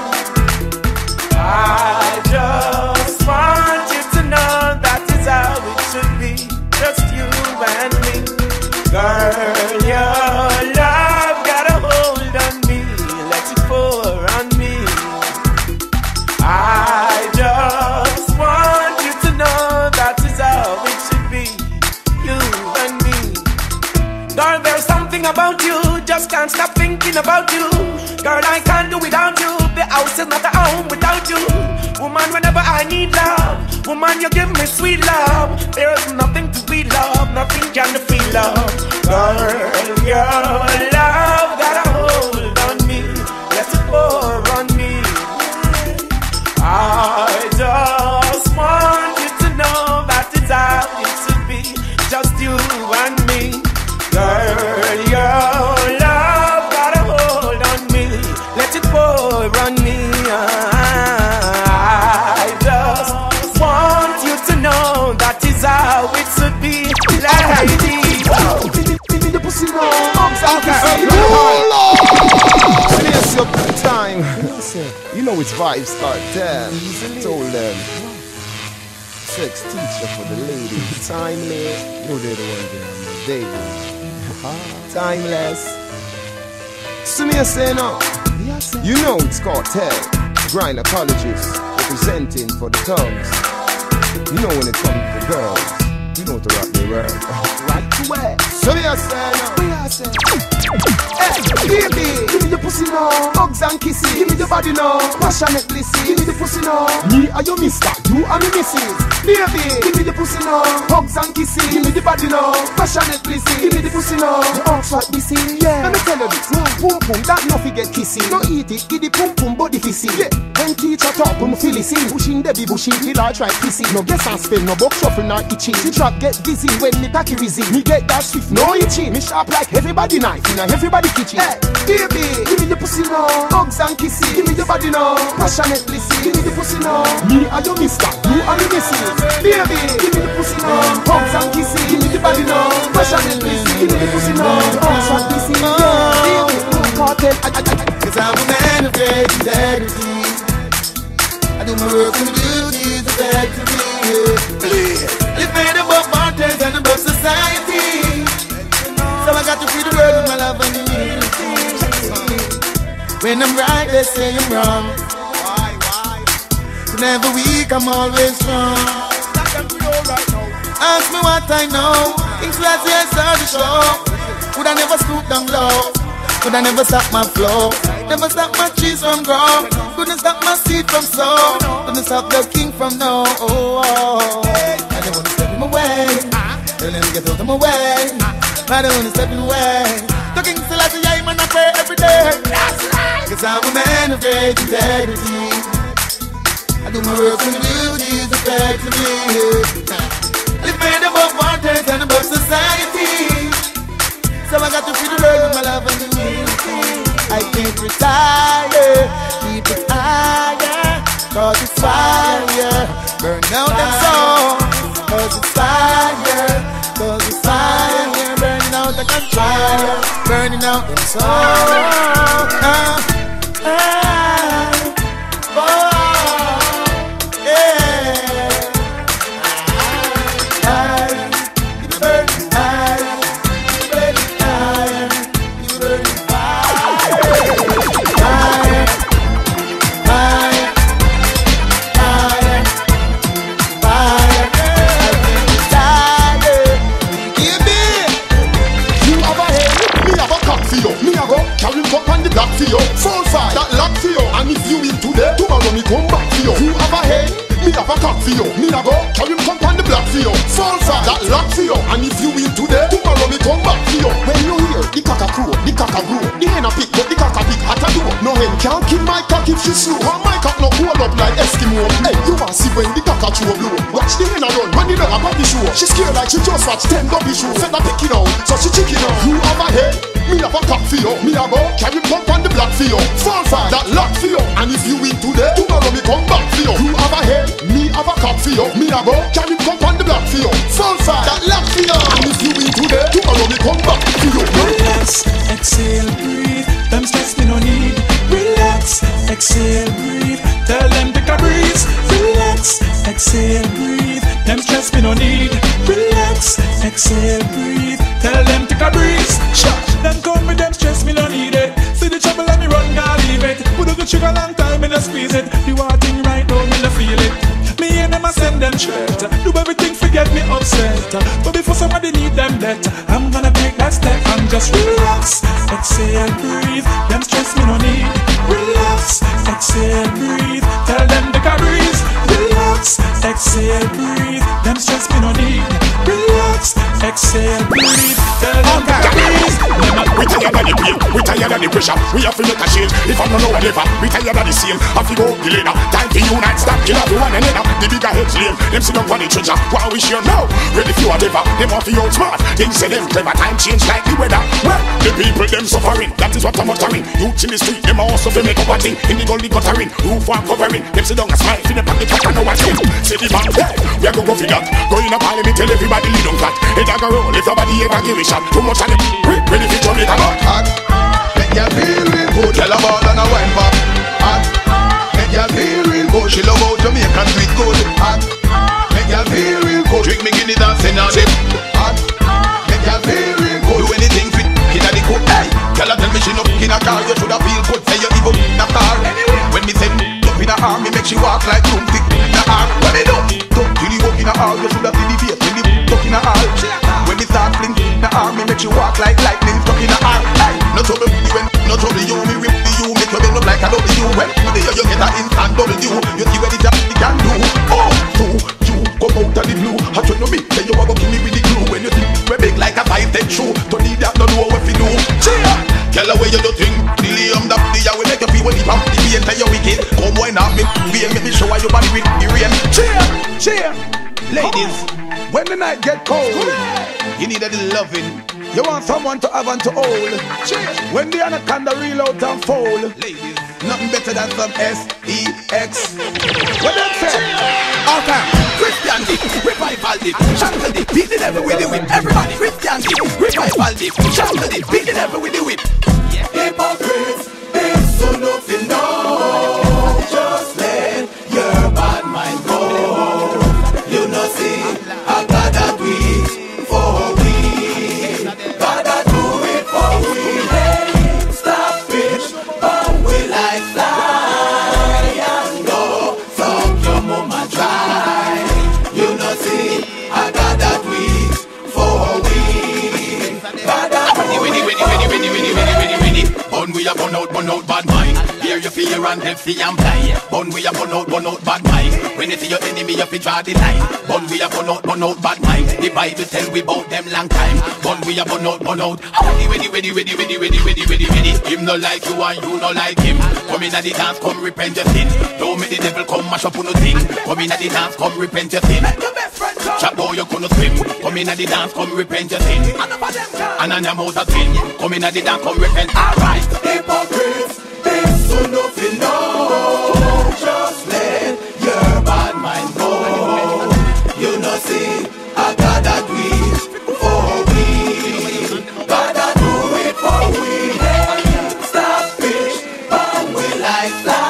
I just want you to know that is how it should be. Just you and me. Girl, your love got a hold on me. Let it pour on me. I just want you to know that is how it should be. You and me. Girl, there's something about you. Just can't stop thinking about you. Girl, I can't do without you. The house is not a home without you. Woman, whenever I need love, woman, you give me sweet love. There's nothing to be love, nothing can feel love. Girl, your love got a hold on me. Let it pour on me. I just want you to know that it's how it should be. Just you and me. okay. Place up the time. You know it's Vibes Cartel. Told them. Sex teacher for the ladies. Timeless. You know they're the ones that are David. Timeless. So me I say no. You know it's Cartel. Grind apologists representing for the thugs. You know when it comes to the girls, you know to rock the world. Right to where? So me I say no. We I say. Hey, baby, give me the pussy now. Hugs and kisses, give me the body now. Passionately see, give me the pussy now. Me are your mister, you are me missus. Baby, give me the pussy now. Hugs and kisses, give me the body now. Passionately see, give me the pussy now. The arms like this, yeah. Let me tell you this, boom boom, that nothing get kissy. No eat it, eat the pum pum body fissy. Yeah, when teacher talk, boom feel it. Pushing Debbie, pushing till I try kissy. No guess and spell, no box shuffle, not itchy. The trap get busy when me packy rizzy. Me get that swift, no itchy. Me sharp like everybody knife in a everybody kitchen. Hey, baby, give me the pussy now. Hugs and kisses, give me the body now. Passionately see, give me the pussy now. Me are your mister, you are me missus. Baby, give me the pussy now. Hugs and kisses, give me the body now. Passionately see, give me the pussy now. Hugs and kisses, yeah. Baby, Cartel, I, I, I, cause I'm a man of great integrity. I do my work and duties effectively. Live made above mountains and above society. So I got to feed the world with my love and humility. When I'm right, they say I'm wrong. So never weak, I'm always strong. Ask me what I know. Things like I saw the show. Would I never stoop down low? Could I never stop my flow? Never stop my trees from growing. Couldn't stop my seed from sow. Couldn't stop the king from no. Oh, oh. I don't wanna step in my way. Don't let me get out of my way. I don't wanna step in the way. The king still has a yay, man, I pray every day. Cause I'm a man of great integrity. I do my work and duties effectively. Live made above mountains and above society. So I got to feed the world with my love and humility. I can't retire, keep it higher. Cause it's fire, burn out them souls. Cause it's fire, cause it's fire. Burning out the fire, burning out them souls. uh, uh, oh, yeah. I, it's burning high. Lock for you, soul fire, that lock for you. And if you in today, tomorrow me come back for you. You have a head, me have a cock for you. Me a go, carry me come on the block for you. Soul fire, that lock for you. And if you in today, tomorrow me come back for you. When you hear the cock a crow, the cock a grow, the hen a pick, but the cock a pick at a door. No hen can't kill my cock if she slow. And my cock no hold up like Eskimo. Hey, you want see when the cock a chew blow? Watch the hen a run, when the dog a body show. She scared like she just watch ten doggy show. Fed a picking out, so she chicken out. You have a head. Me have a cock for you, me a go carry pump on the block for you. Fall fire, that lock for you. And if you win today, tomorrow me come back for you. You have a head, me have a cock for you. Me a go carry pump on the block for you. Fall fire, that lock for you. And if you win today, tomorrow me come back for you. Relax, exhale, breathe. Them stress me no need. Relax, exhale, breathe. Tell them take a breeze. Relax, exhale, breathe. Them stress me no need. Relax, exhale, breathe. Tell them take a breeze. Shut. Them come with them stress me no need it. See the trouble and me run, can't leave it. Put up the sugar long time and I squeeze it. The water thing right now, me no feel it. Me and them I send them straight. Do everything forget me upset. But before somebody need them better, I'm gonna take that step and just relax. Exhale, breathe. Them stress me no need. Relax, exhale, breathe. Tell them take a breeze. Relax, exhale, breathe. Them stress me no need. Relax, exhale, breathe. Tell them take a breeze. We tired of the pain, we tired of the pressure. We have to make a change. If I don't know whatever, we tired of the same. Have to go the leader. Time to unite, stop kill everyone and another. The bigger heads lame, them sit down for the treasure. While we share now, ready for whatever. Them want to be outsmart. Things say them clever. Time change like the weather. Well, the people them suffering. That is what I'm uttering. Youths in the street, them also feel make up a thing. In the gully guttering, roof one covering. Them sit down and smile, feel the pocket cat and know what's in. Say the man dead, we are go go for that. Go in a parliament, tell everybody lead on flat. Head a go roll, if nobody ever give a shot. Too much of them, ready for Jamaica. She love how Jamaican do it good. Hot. Make y'all feel real good. Drink me Guinness and send on it. Hot. Make y'all feel real good. Do anything fit inna the cook. Hey, y'all tell me she no in a car. You shoulda feel good. Say you even in a car. When me send up in a arm, me make she walk like broomstick in a arm. What me do? Don't till you walk in a hall. You shoulda see the face when the tuck in a hall. When me start fling in a arm, me make she walk like lightning stuck in a arm. Hey, no trouble when no trouble you. Me rip the you, make you bend up like a W. When the you get a instant W. You see where the job can do. Oh, two, you come out of the blue. I don't know me, then you a go kill me with the glue. When you think we big like a five ten shoe, don't need that, don't know what we do. Cheer, tell away you do thing. The liam that the will make you feel when you pop the beat and you wicked. Come wine up me, beat me, me show you body with the rain. Cheer, cheer, ladies. When the night get cold, you need a little loving. You want someone to have and to hold. Cheer. When the anaconda reel out and fold, ladies, nothing better than some S E X. What them say? Okay. Christian dip, revival dip, shankle dip, beat the devil with the whip. Everybody, Christian dip, revival dip, shankle dip, beat the devil with the whip. Hypocrites, it's so nothing, no. Just let your bad mind go. You know, see, I got that weed for we. Gotta do it for we. Hey, stop bitch, but we like fly and go. Fuck your mama dry. You know, see, I got that weed for we. Gotta do it for we. Bun we a bun out, bun out bad mind. Hear you fear and left see and blind. Bun we a bun out, bun out bad mind. When you see your enemy, you fi draw the line. Bun we a bun out, bun out bad mind. The Bible tell we bout them long time. Bun we a bun out, bun out. Ready, ready, ready, ready, ready, ready, ready, ready. Him no like you and you no like him. Come inna the dance, come repent your sin. Don't make the devil come mash up on no thing. Come inna the dance, come repent your sin. Chat boy, you gonna swim. Come inna the dance, come repent your sin. And on your mouth a sin. Come inna the dance, come repent. Alright. Hypocrites, it's so nothing, no. Just let your bad mind go. You know, see, I got that weed for we. Gotta do it for we. Hey, stop bitch, but we like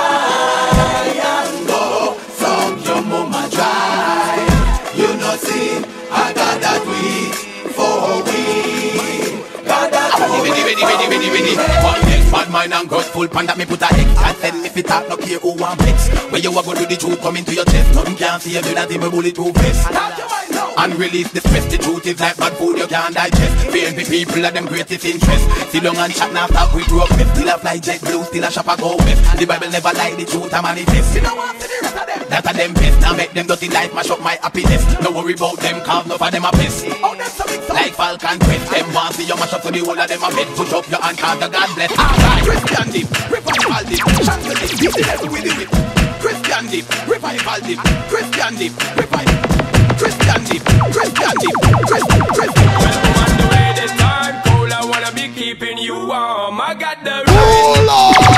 fly and go. Fuck your mama dry. You know, see, I got that weed for we. Gotta do it ready, ready, ready, ready, ready. Bad mind and grudgeful pan that me put a X. And send me fit up, no care who want flex. Where you a go do the truth come into your chest. Nothing can save you, not even bulletproof vest. And release the stress, the truth is like bad food you can't digest. P N P people are them greatest interest. Sit down and chat now stop we grew up with. Still a fly jet blue, still a shop a go west. The Bible never lie, the truth a manifest. You know what, the rest of them that a them best. Now make them dirty life mash up my happiness. No worry about them, cause none of them a best. Like Falcon Quest, them want see you mash up to the whole of them a bed. Push up your hand, cause the God bless. Alright, Christian dip, revival dip, shankle dip, beat the devil with the whip. Christian dip, revival dip, Christian dip, revival. Christian dip, Christian dip, Christian, Christian. Well, I'm on the way this time, cold, I wanna be keeping you warm. I got the right. Oh,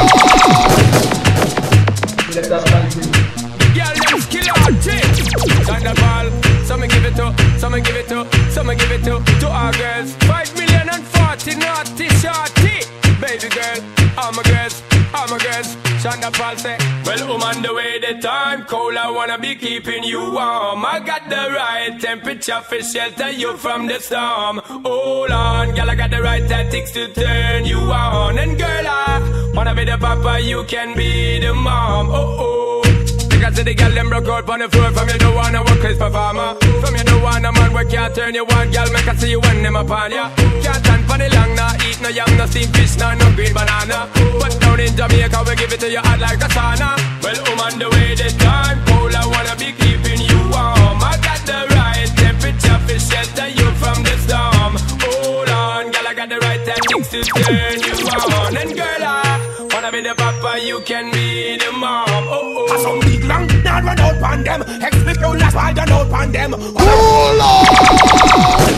the girl, them skill on tip. Thunderball, some give it to, some give it to, some give it to, to our girls. Five million and forty naughty shorty. Baby girl, all my girls, all my girls. Shonda Paul say, well, I'm on the way, the time cold, I wanna be keeping you warm. I got the right temperature for shelter you from the storm. Hold on, girl, I got the right tactics to turn you on. And girl, I wanna be the papa, you can be the mom. Oh, oh. Because the girl them broke out on the floor. From you don't wanna work as performer. From you don't wanna man where can't turn you on. Girl, make I see you when them upon ya. Can't stand for the long, nah eat no yam, no steamed fish, nah no green banana. But down in Jamaica we give it to you hot like a sauna. Well, I'm on the way this time, cold, I wanna be keeping you warm. I got the right temperature for shelter you from the storm. Hold on, girl, I got the right tactics to turn you on. And girl, I wanna be the papa, you can be the mom. Oh, oh. Some big long, not run out on them. Expect you last while run out on them. Oh, Lord!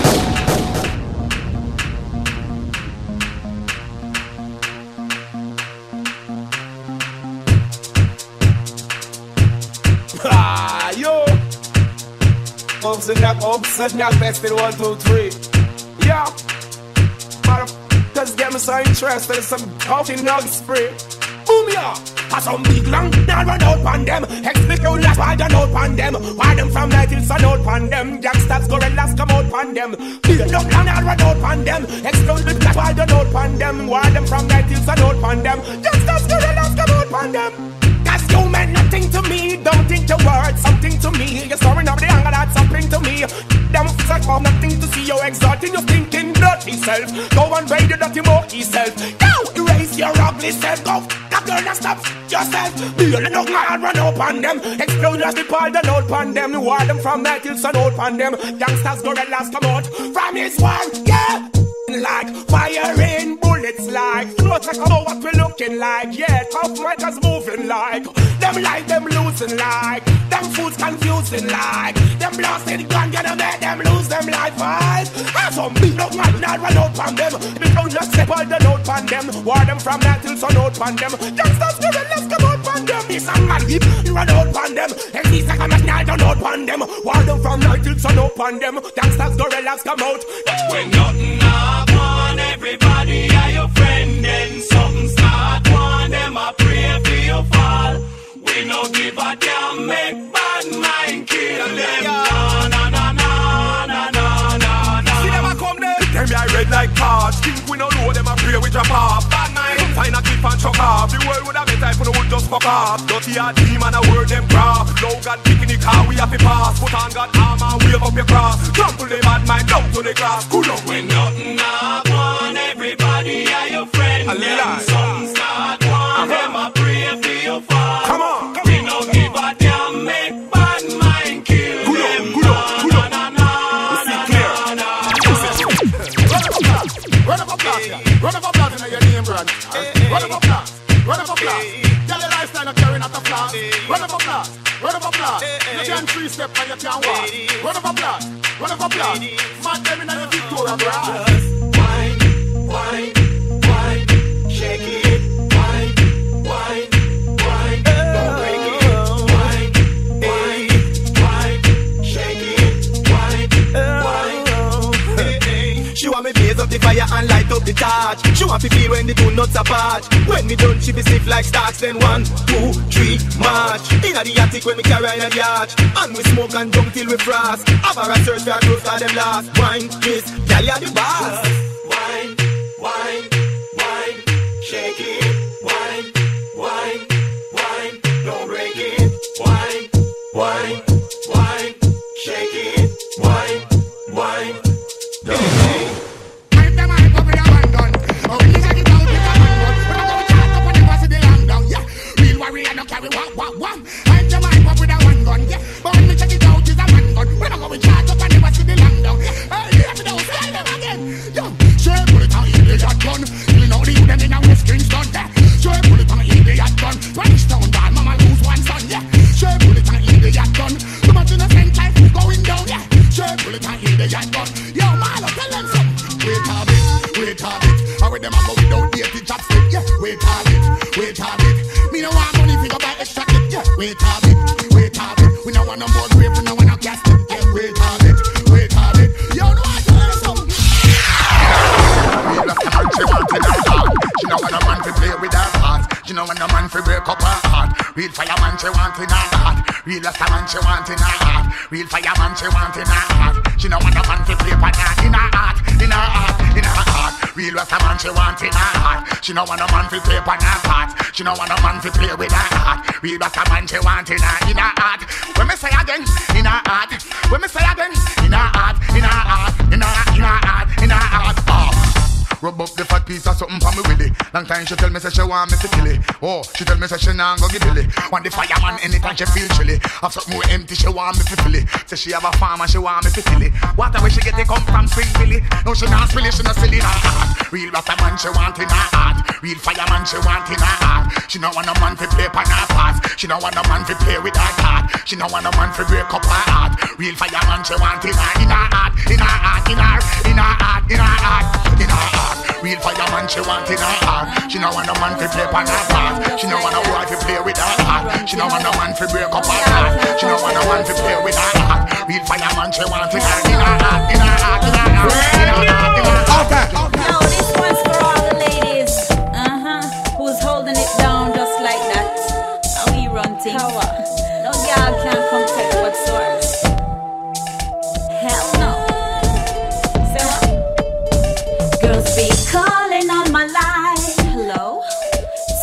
Ah, yo! Ups and that, ups and that, best in one, two, three. Yeah! Motherfuckers get me so interested in some coffee nug spray. Boom, yeah! Has some big long, now run out on them. Execute last while run out on them. Why them from night till sun out on them. Gangsters, gorillas come out on them. Build up long, now run out on them. Execute the last while run out on them. Why them from night till sun out on them. Gangsters, gorillas come out on them. Cause you meant nothing to me. Don't think your words something to me. You're storing up the anger, that's something to me. Them f*** for nothing to see you exalting your thinking dirty self. Go and raid your dirty monkey self. Go erase your ugly self. Go f*** girl and stop f*** yourself. Build a dog and run up on them. Explode as the pile the note on them. War them from night till sun out on them. Gangsters, gorillas come out from his one, yeah. Like firing bullets like floats like about what we looking like. Yeah, tough fighters moving like them like them losing like them fools confusing like them blasted gun gonna make them lose them life fight. Have some big dog man not run out on them. Big don't just step all the note on them. War them from night till sun out on them. Gangsters gorillas come out on them. This and man hip run out on them. And these like a man not run out on them. War them from night till sun out on them. Gangsters gorillas come out. When nothing on everybody are your friend, then something start one them a pray for your fall. We no give a damn, make bad mind kill them. Na na na na na na na na. See them a come there. Them I red like cards. Think we no know them a pray with drop off. Bad mind. Find a clip and chuck off. The world would have been time for the wood just fuck off. Dirty a team and a word them craft. Now God picking the car we have to pass. Put on God arm and wave up your cross. Trample the bad mind down to the grass. Cool up. When nothing happen, everybody are your friend. Then something start one them a pray for your fall. Come on. Come we no give a damn, make bad mind kill good them. Up, good up, good up. Na na na na na na. Run up applause, run up applause in your name brand. Run up applause, run up applause. Tell your lifestyle of carrying out the flaws. Run up applause, run up applause. You can three step and you can walk. Run up applause, run up applause. Mad them in your Victoria brand. Just wine, wine, wine, shake it. Wine, wine, wine, don't break it. Wine, wine, wine, shake it. Wine, wine, hey, hey. She want me blaze up the fire and light up the torch. She want me feel when the two nuts apart. When me done, she be stiff like stocks. Then one, two, three, march. Inna the attic when me carry in the arch. And we smoke and jump till we frost. Have a search for a close for them last. Wine, kiss, girl, you the boss. Wine, wine, wine, shake it. Wine, wine, wine, don't break it. Wine, wine, wine, shake it. Wine, wine, don't break it. I'm the man up with a man gun. Oh, you check it out with a man gun. When I go chat up on the bus, the lamb down. Yeah, real warrior no carry wah wah wah. I'm the man up with a man gun. Yeah, but when me check it out, it's a man gun. When I go chat up on the bus, the lamb down. Hey, let me know, tell them again. Yo, sure pull it on idiot gun. You know the youth them in a West Kingston. Yeah, sure pull it on idiot gun. Spanish town ball, mama lose one son. Yeah, sure pull it on idiot gun. Too much innocent life going down. Yeah, sure pull it on idiot gun. Yo, Marlo, tell them something. Wait a bit, wait a bit. How with them I go without eighty chopstick? Yeah, wait a bit, wait a bit. Me no want money figure buy extra kit. Yeah, wait a bit, wait a bit. We no want no more grave, we no want no casket. Yeah, wait a bit, wait a bit. Yo, no I tell you something. She want in her heart. She no want a man to play with her heart. She no want a man to break up her heart. Real fireman she want in her heart. Real man she want in her heart. Real fireman she want in her heart. She no want a man to play with her in her heart. In her heart, in her heart. Real man she want in her heart. She no want a man to play with her heart. She no want a man to play with her heart. Real man she want in her in her heart. When me say again, in her heart. When me say again, in her heart, in her heart, in her in her heart, in her heart. Oh. Rub up the fat piece of something for me with it. Long time she tell me say she want me to kill it. Oh, she tell me say she nah go give it. Want the fireman anytime she feel chilly. Have something more empty she want me to fill it. Say she have a farm and she want me to fill it. Water where she get it come from Spring Billy. No she not spill it, she not silly in her heart. Real rasta man she want in her heart. Real fireman she want in her heart. She no want a man to play pan her pass. She no want a man to play with her heart. She no want a man to break up her heart. Real fireman she want in her in her heart, in her heart, in her in her heart, in her heart, in her heart. Real fireman she want in her heart. She no want a man to play pan her pass. She no want a boy to play with her heart. She no want a man to break up her heart. She no want a man to play with her heart. Real fireman she want in her in her heart, in her heart, in her heart, in her heart, in her heart. Okay. No, this one's for all the ladies. Uh huh. Who's holding it down just like that?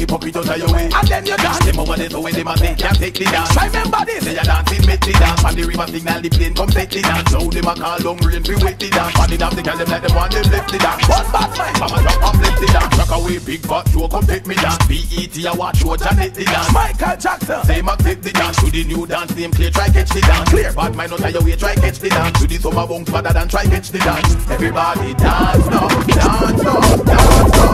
hip hop it out of your way. And then you dance them over there so when them a say can't take the dance. Remember this, they a dancing make the dance. On the river signal the plane come take the dance. Now them a call long rain fi wet the dance. On the dance they call them like them want them left the dance. One bad mind, mama drop and left the dance. Rock away big fat show come take me dance. B E T a watch show Janet the dance. Michael Jackson same accept the dance. To the new dance name clear try catch the dance. Clear bad mind out of your way try catch the dance. To the summer bounce better than try catch the dance. Everybody dance now, dance now, dance now.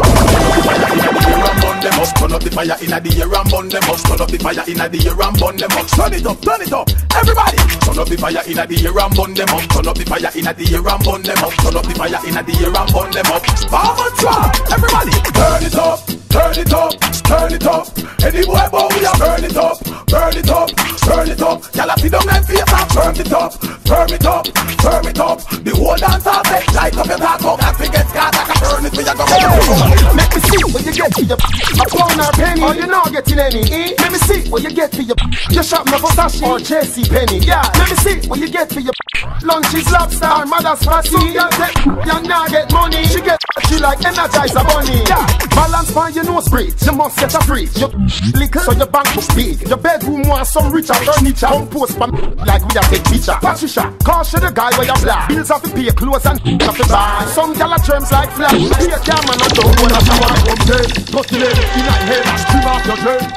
Turn up the fire in the air and burn them up. Turn up the fire in the air and burn them up. Turn it up, turn it up, everybody. Turn up the fire in the air and burn them up. Turn up the fire in the air and burn them up. Turn up the fire in the air and burn them up. Farmer try, everybody. Turn it up, turn it up, turn it up. Any boy boy we a burn it up, burn it up, burn it up. Y'all see down them face and burn it up, burn it up, burn it up. The whole dance all set, light up your talk up. Can't forget God like a burn it for your go. Make me see what you get to your a pound or penny, or you not getting any. Eh? Let me see what you get for your your shop no Versace or J C Penney. Yeah, let me see what you get for your lunch is lobster or mother's fatty. You get you not get money. She get she like Energizer Bunny. Yeah, balance by your nose bridge. You must get a fridge. You liquor so your bank book big. Your bedroom wants some richer furniture. Compose for like we a take picture. Patricia, caution the guy where you black. Bills have to pay clothes and have to buy. Some gal a germs like fly. Be a camera and don't wanna show up from there. Got to live in a head and scream off your dread.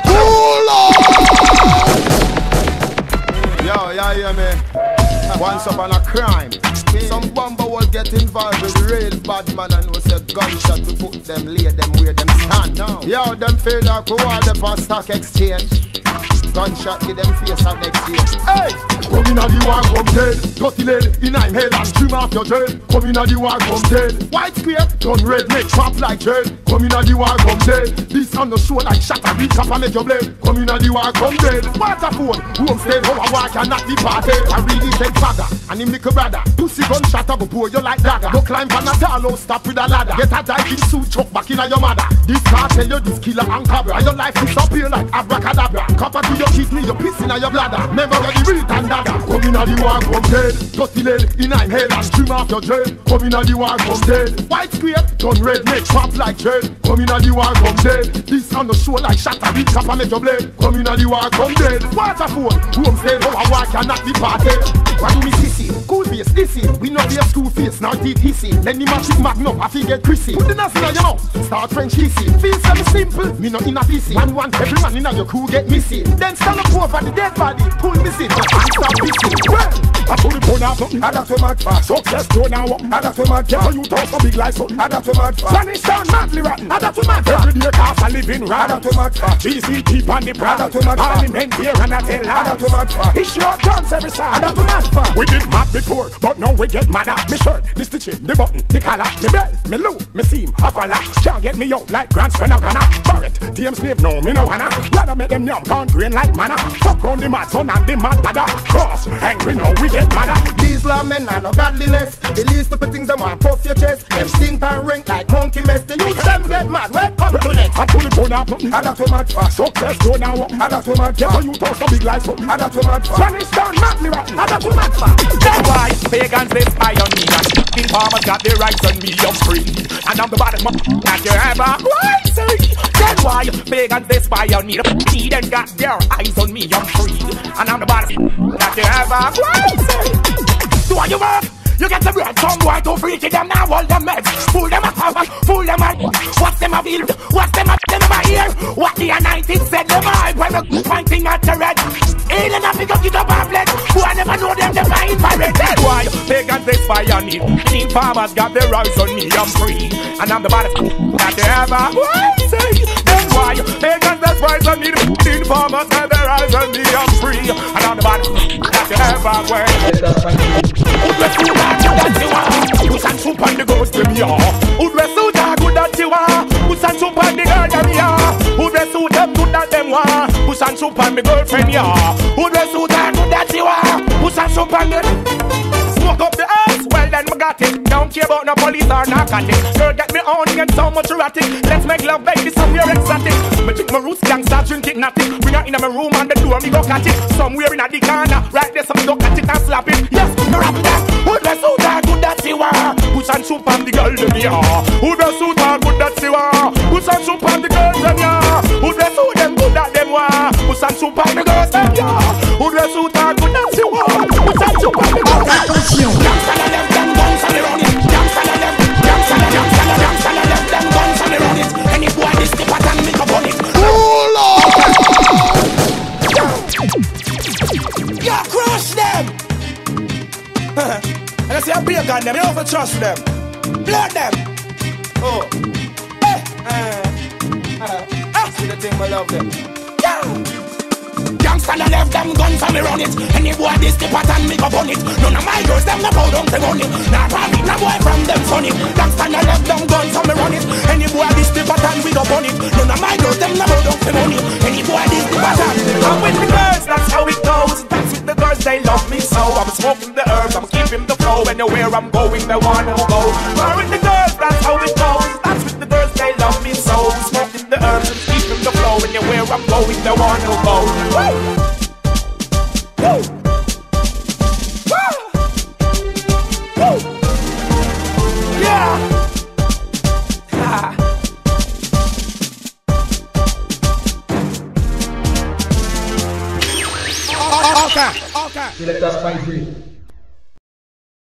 Yo, yeah, yeah, man. Once upon a crime, some bumper will get involved with real bad man and was a gunshot to put them, lay them where them stand. No. Yo, them feel like who are the past stock exchange. Gunshot give them face at next year. Hey! Come in at the war, come dead. Dirty lead in I'm head and dream off your dread. Come in at the war, come dead. White square, done red, make trap like dread. Come in at the war, come dead. This on the show like shatter, beat up and make your blade. Come in at the war, come dead. Waterford, homestead, how I walk and not the party. I really take father and him little brother. Pussy gunshot, I go pour you like dagger. Go climb on a tall house, stop with a ladder. Get a diving suit, chuck back in your mother. This car tell you this killer and cabra. And your life disappear like abracadabra. Copper to your kidney, you piss in your bladder. Remember when you read and dagger. Come in at the war, come dead. Dirty lead in I'm head and dream off your dread. Come in at the war, come dead. White square, done red, make trap like dread. Come in at the war, come dead. This on the show like shatter, beat up and make your blade. Come in at the war, come dead. Waterford, homestead, how I walk and not the party. What do me sissy? Cool face, dissy. We know be a school face, now deep hissy. Let me match it magnum, I feel get Chrissy. Put the nasi in your mouth, start French kissy. Feel something simple, me not in a pissy. One one, every man in your crew get missy. Then stand up over the dead body, pull me sit, and start pissy. Well, I told the phone out, I got to mad fast. Success do now, I got to mad. Get for you talk so big like so, I got to mad fast. Spanish town madly rotten, I got to mad fast. Every day cast a living rat, I got to mad fast. G C keep on the brand, I got to mad fast. Parliament here and I tell I got to mad fast. It's your chance every side, I got to mad fast. We did mad before, but now we get mad at me shirt, the stitching, the button, the collar, the belt, me loo, me seam, a falla. Can't get me out like Grants when I'm gonna Barrett, T M slave, no, me no wanna. Rather make them young, gone green like manna. Fuck on the mad son and the mad dada. Cross, angry now we get madder. These law men are no godliness. The least stupid things them want puff your chest. Them stink and rank like monkey mess. The youth them get mad, well come to next. I pull the phone out, I got to mad fast. Success do now, I got to mad. Get for you talk so big like so, I got to mad fast. Spanish town madly rotten, I got to mad fast. That's why pagans they spy on me. And farmers got their rights on me, I'm free. And I'm the bottom of that you ever crazy. That's why pagans they spy on me. He then got their eyes on me, I'm free. And I'm the bottom that you ever crazy. Do what you work? You get the bread, some boy to free to them now, all them meds. Fool them a power, fool them a what's them a feel, what's them a them a hear. What the nineteen said them a when the pointing at the red. Ain't enough to get up and bled. Who I never know them, them a infrared. That's why pagans they spy on me. Mean farmers got their eyes on me, I'm free. And I'm the body that they ever say. That's why pagans they spy on me. Mean farmers got their eyes on me, I'm free. And I'm the body that they ever wear. That you are, who's and soup on the ghost them ya? Who dress suit are good that you are? Who's and soup on the girl them ya? Who dress suit them good that them want? Who's and soup on the girlfriend ya? Who dress suit are good that you are? Who's and soup on the smoke up the ass? Well then we got it. Don't care about no police or narcotics. Girl get me on and so much erratic. Let's make love baby somewhere exotic. Me drink my roots gangsta drink it nothing. Bring her in my room and the door me go catch it. Somewhere in a the corner, right there some go catch it and slap it. Yes, me rap that. Who the suit are good that you are? Who's and soup on the girl them ya? Who the suit are good that you are? Who's and soup on the girl them ya? Who Jamaican them, you don't trust them. Blood them. Oh. Hey. Uh, uh, uh. See the thing, I love them. Yeah. Gangsta no left them gun for me run it. Any boy this the pattern me go on it. None of my girls them no bow down to money. Nah profit no boy from them funny. Gangsta no left them gun for me run it. Any boy this the pattern we go on it. None of my girls them no bow down to money. Any boy this the pattern. I'm with the girls, that's how it goes. That's with the girls, they love me so. I'm smoking the herbs, I'm keeping the flow. Anywhere I'm going, they wanna go. I'm with the girls, that's how it goes. That's with the girls, they love me so. I'm smoking the herbs, I'm keeping the flow. Anywhere I'm going, they wanna go. Woo! Woo! Woo! Woo! Yeah! Ha! Okay, okay. Select us by three.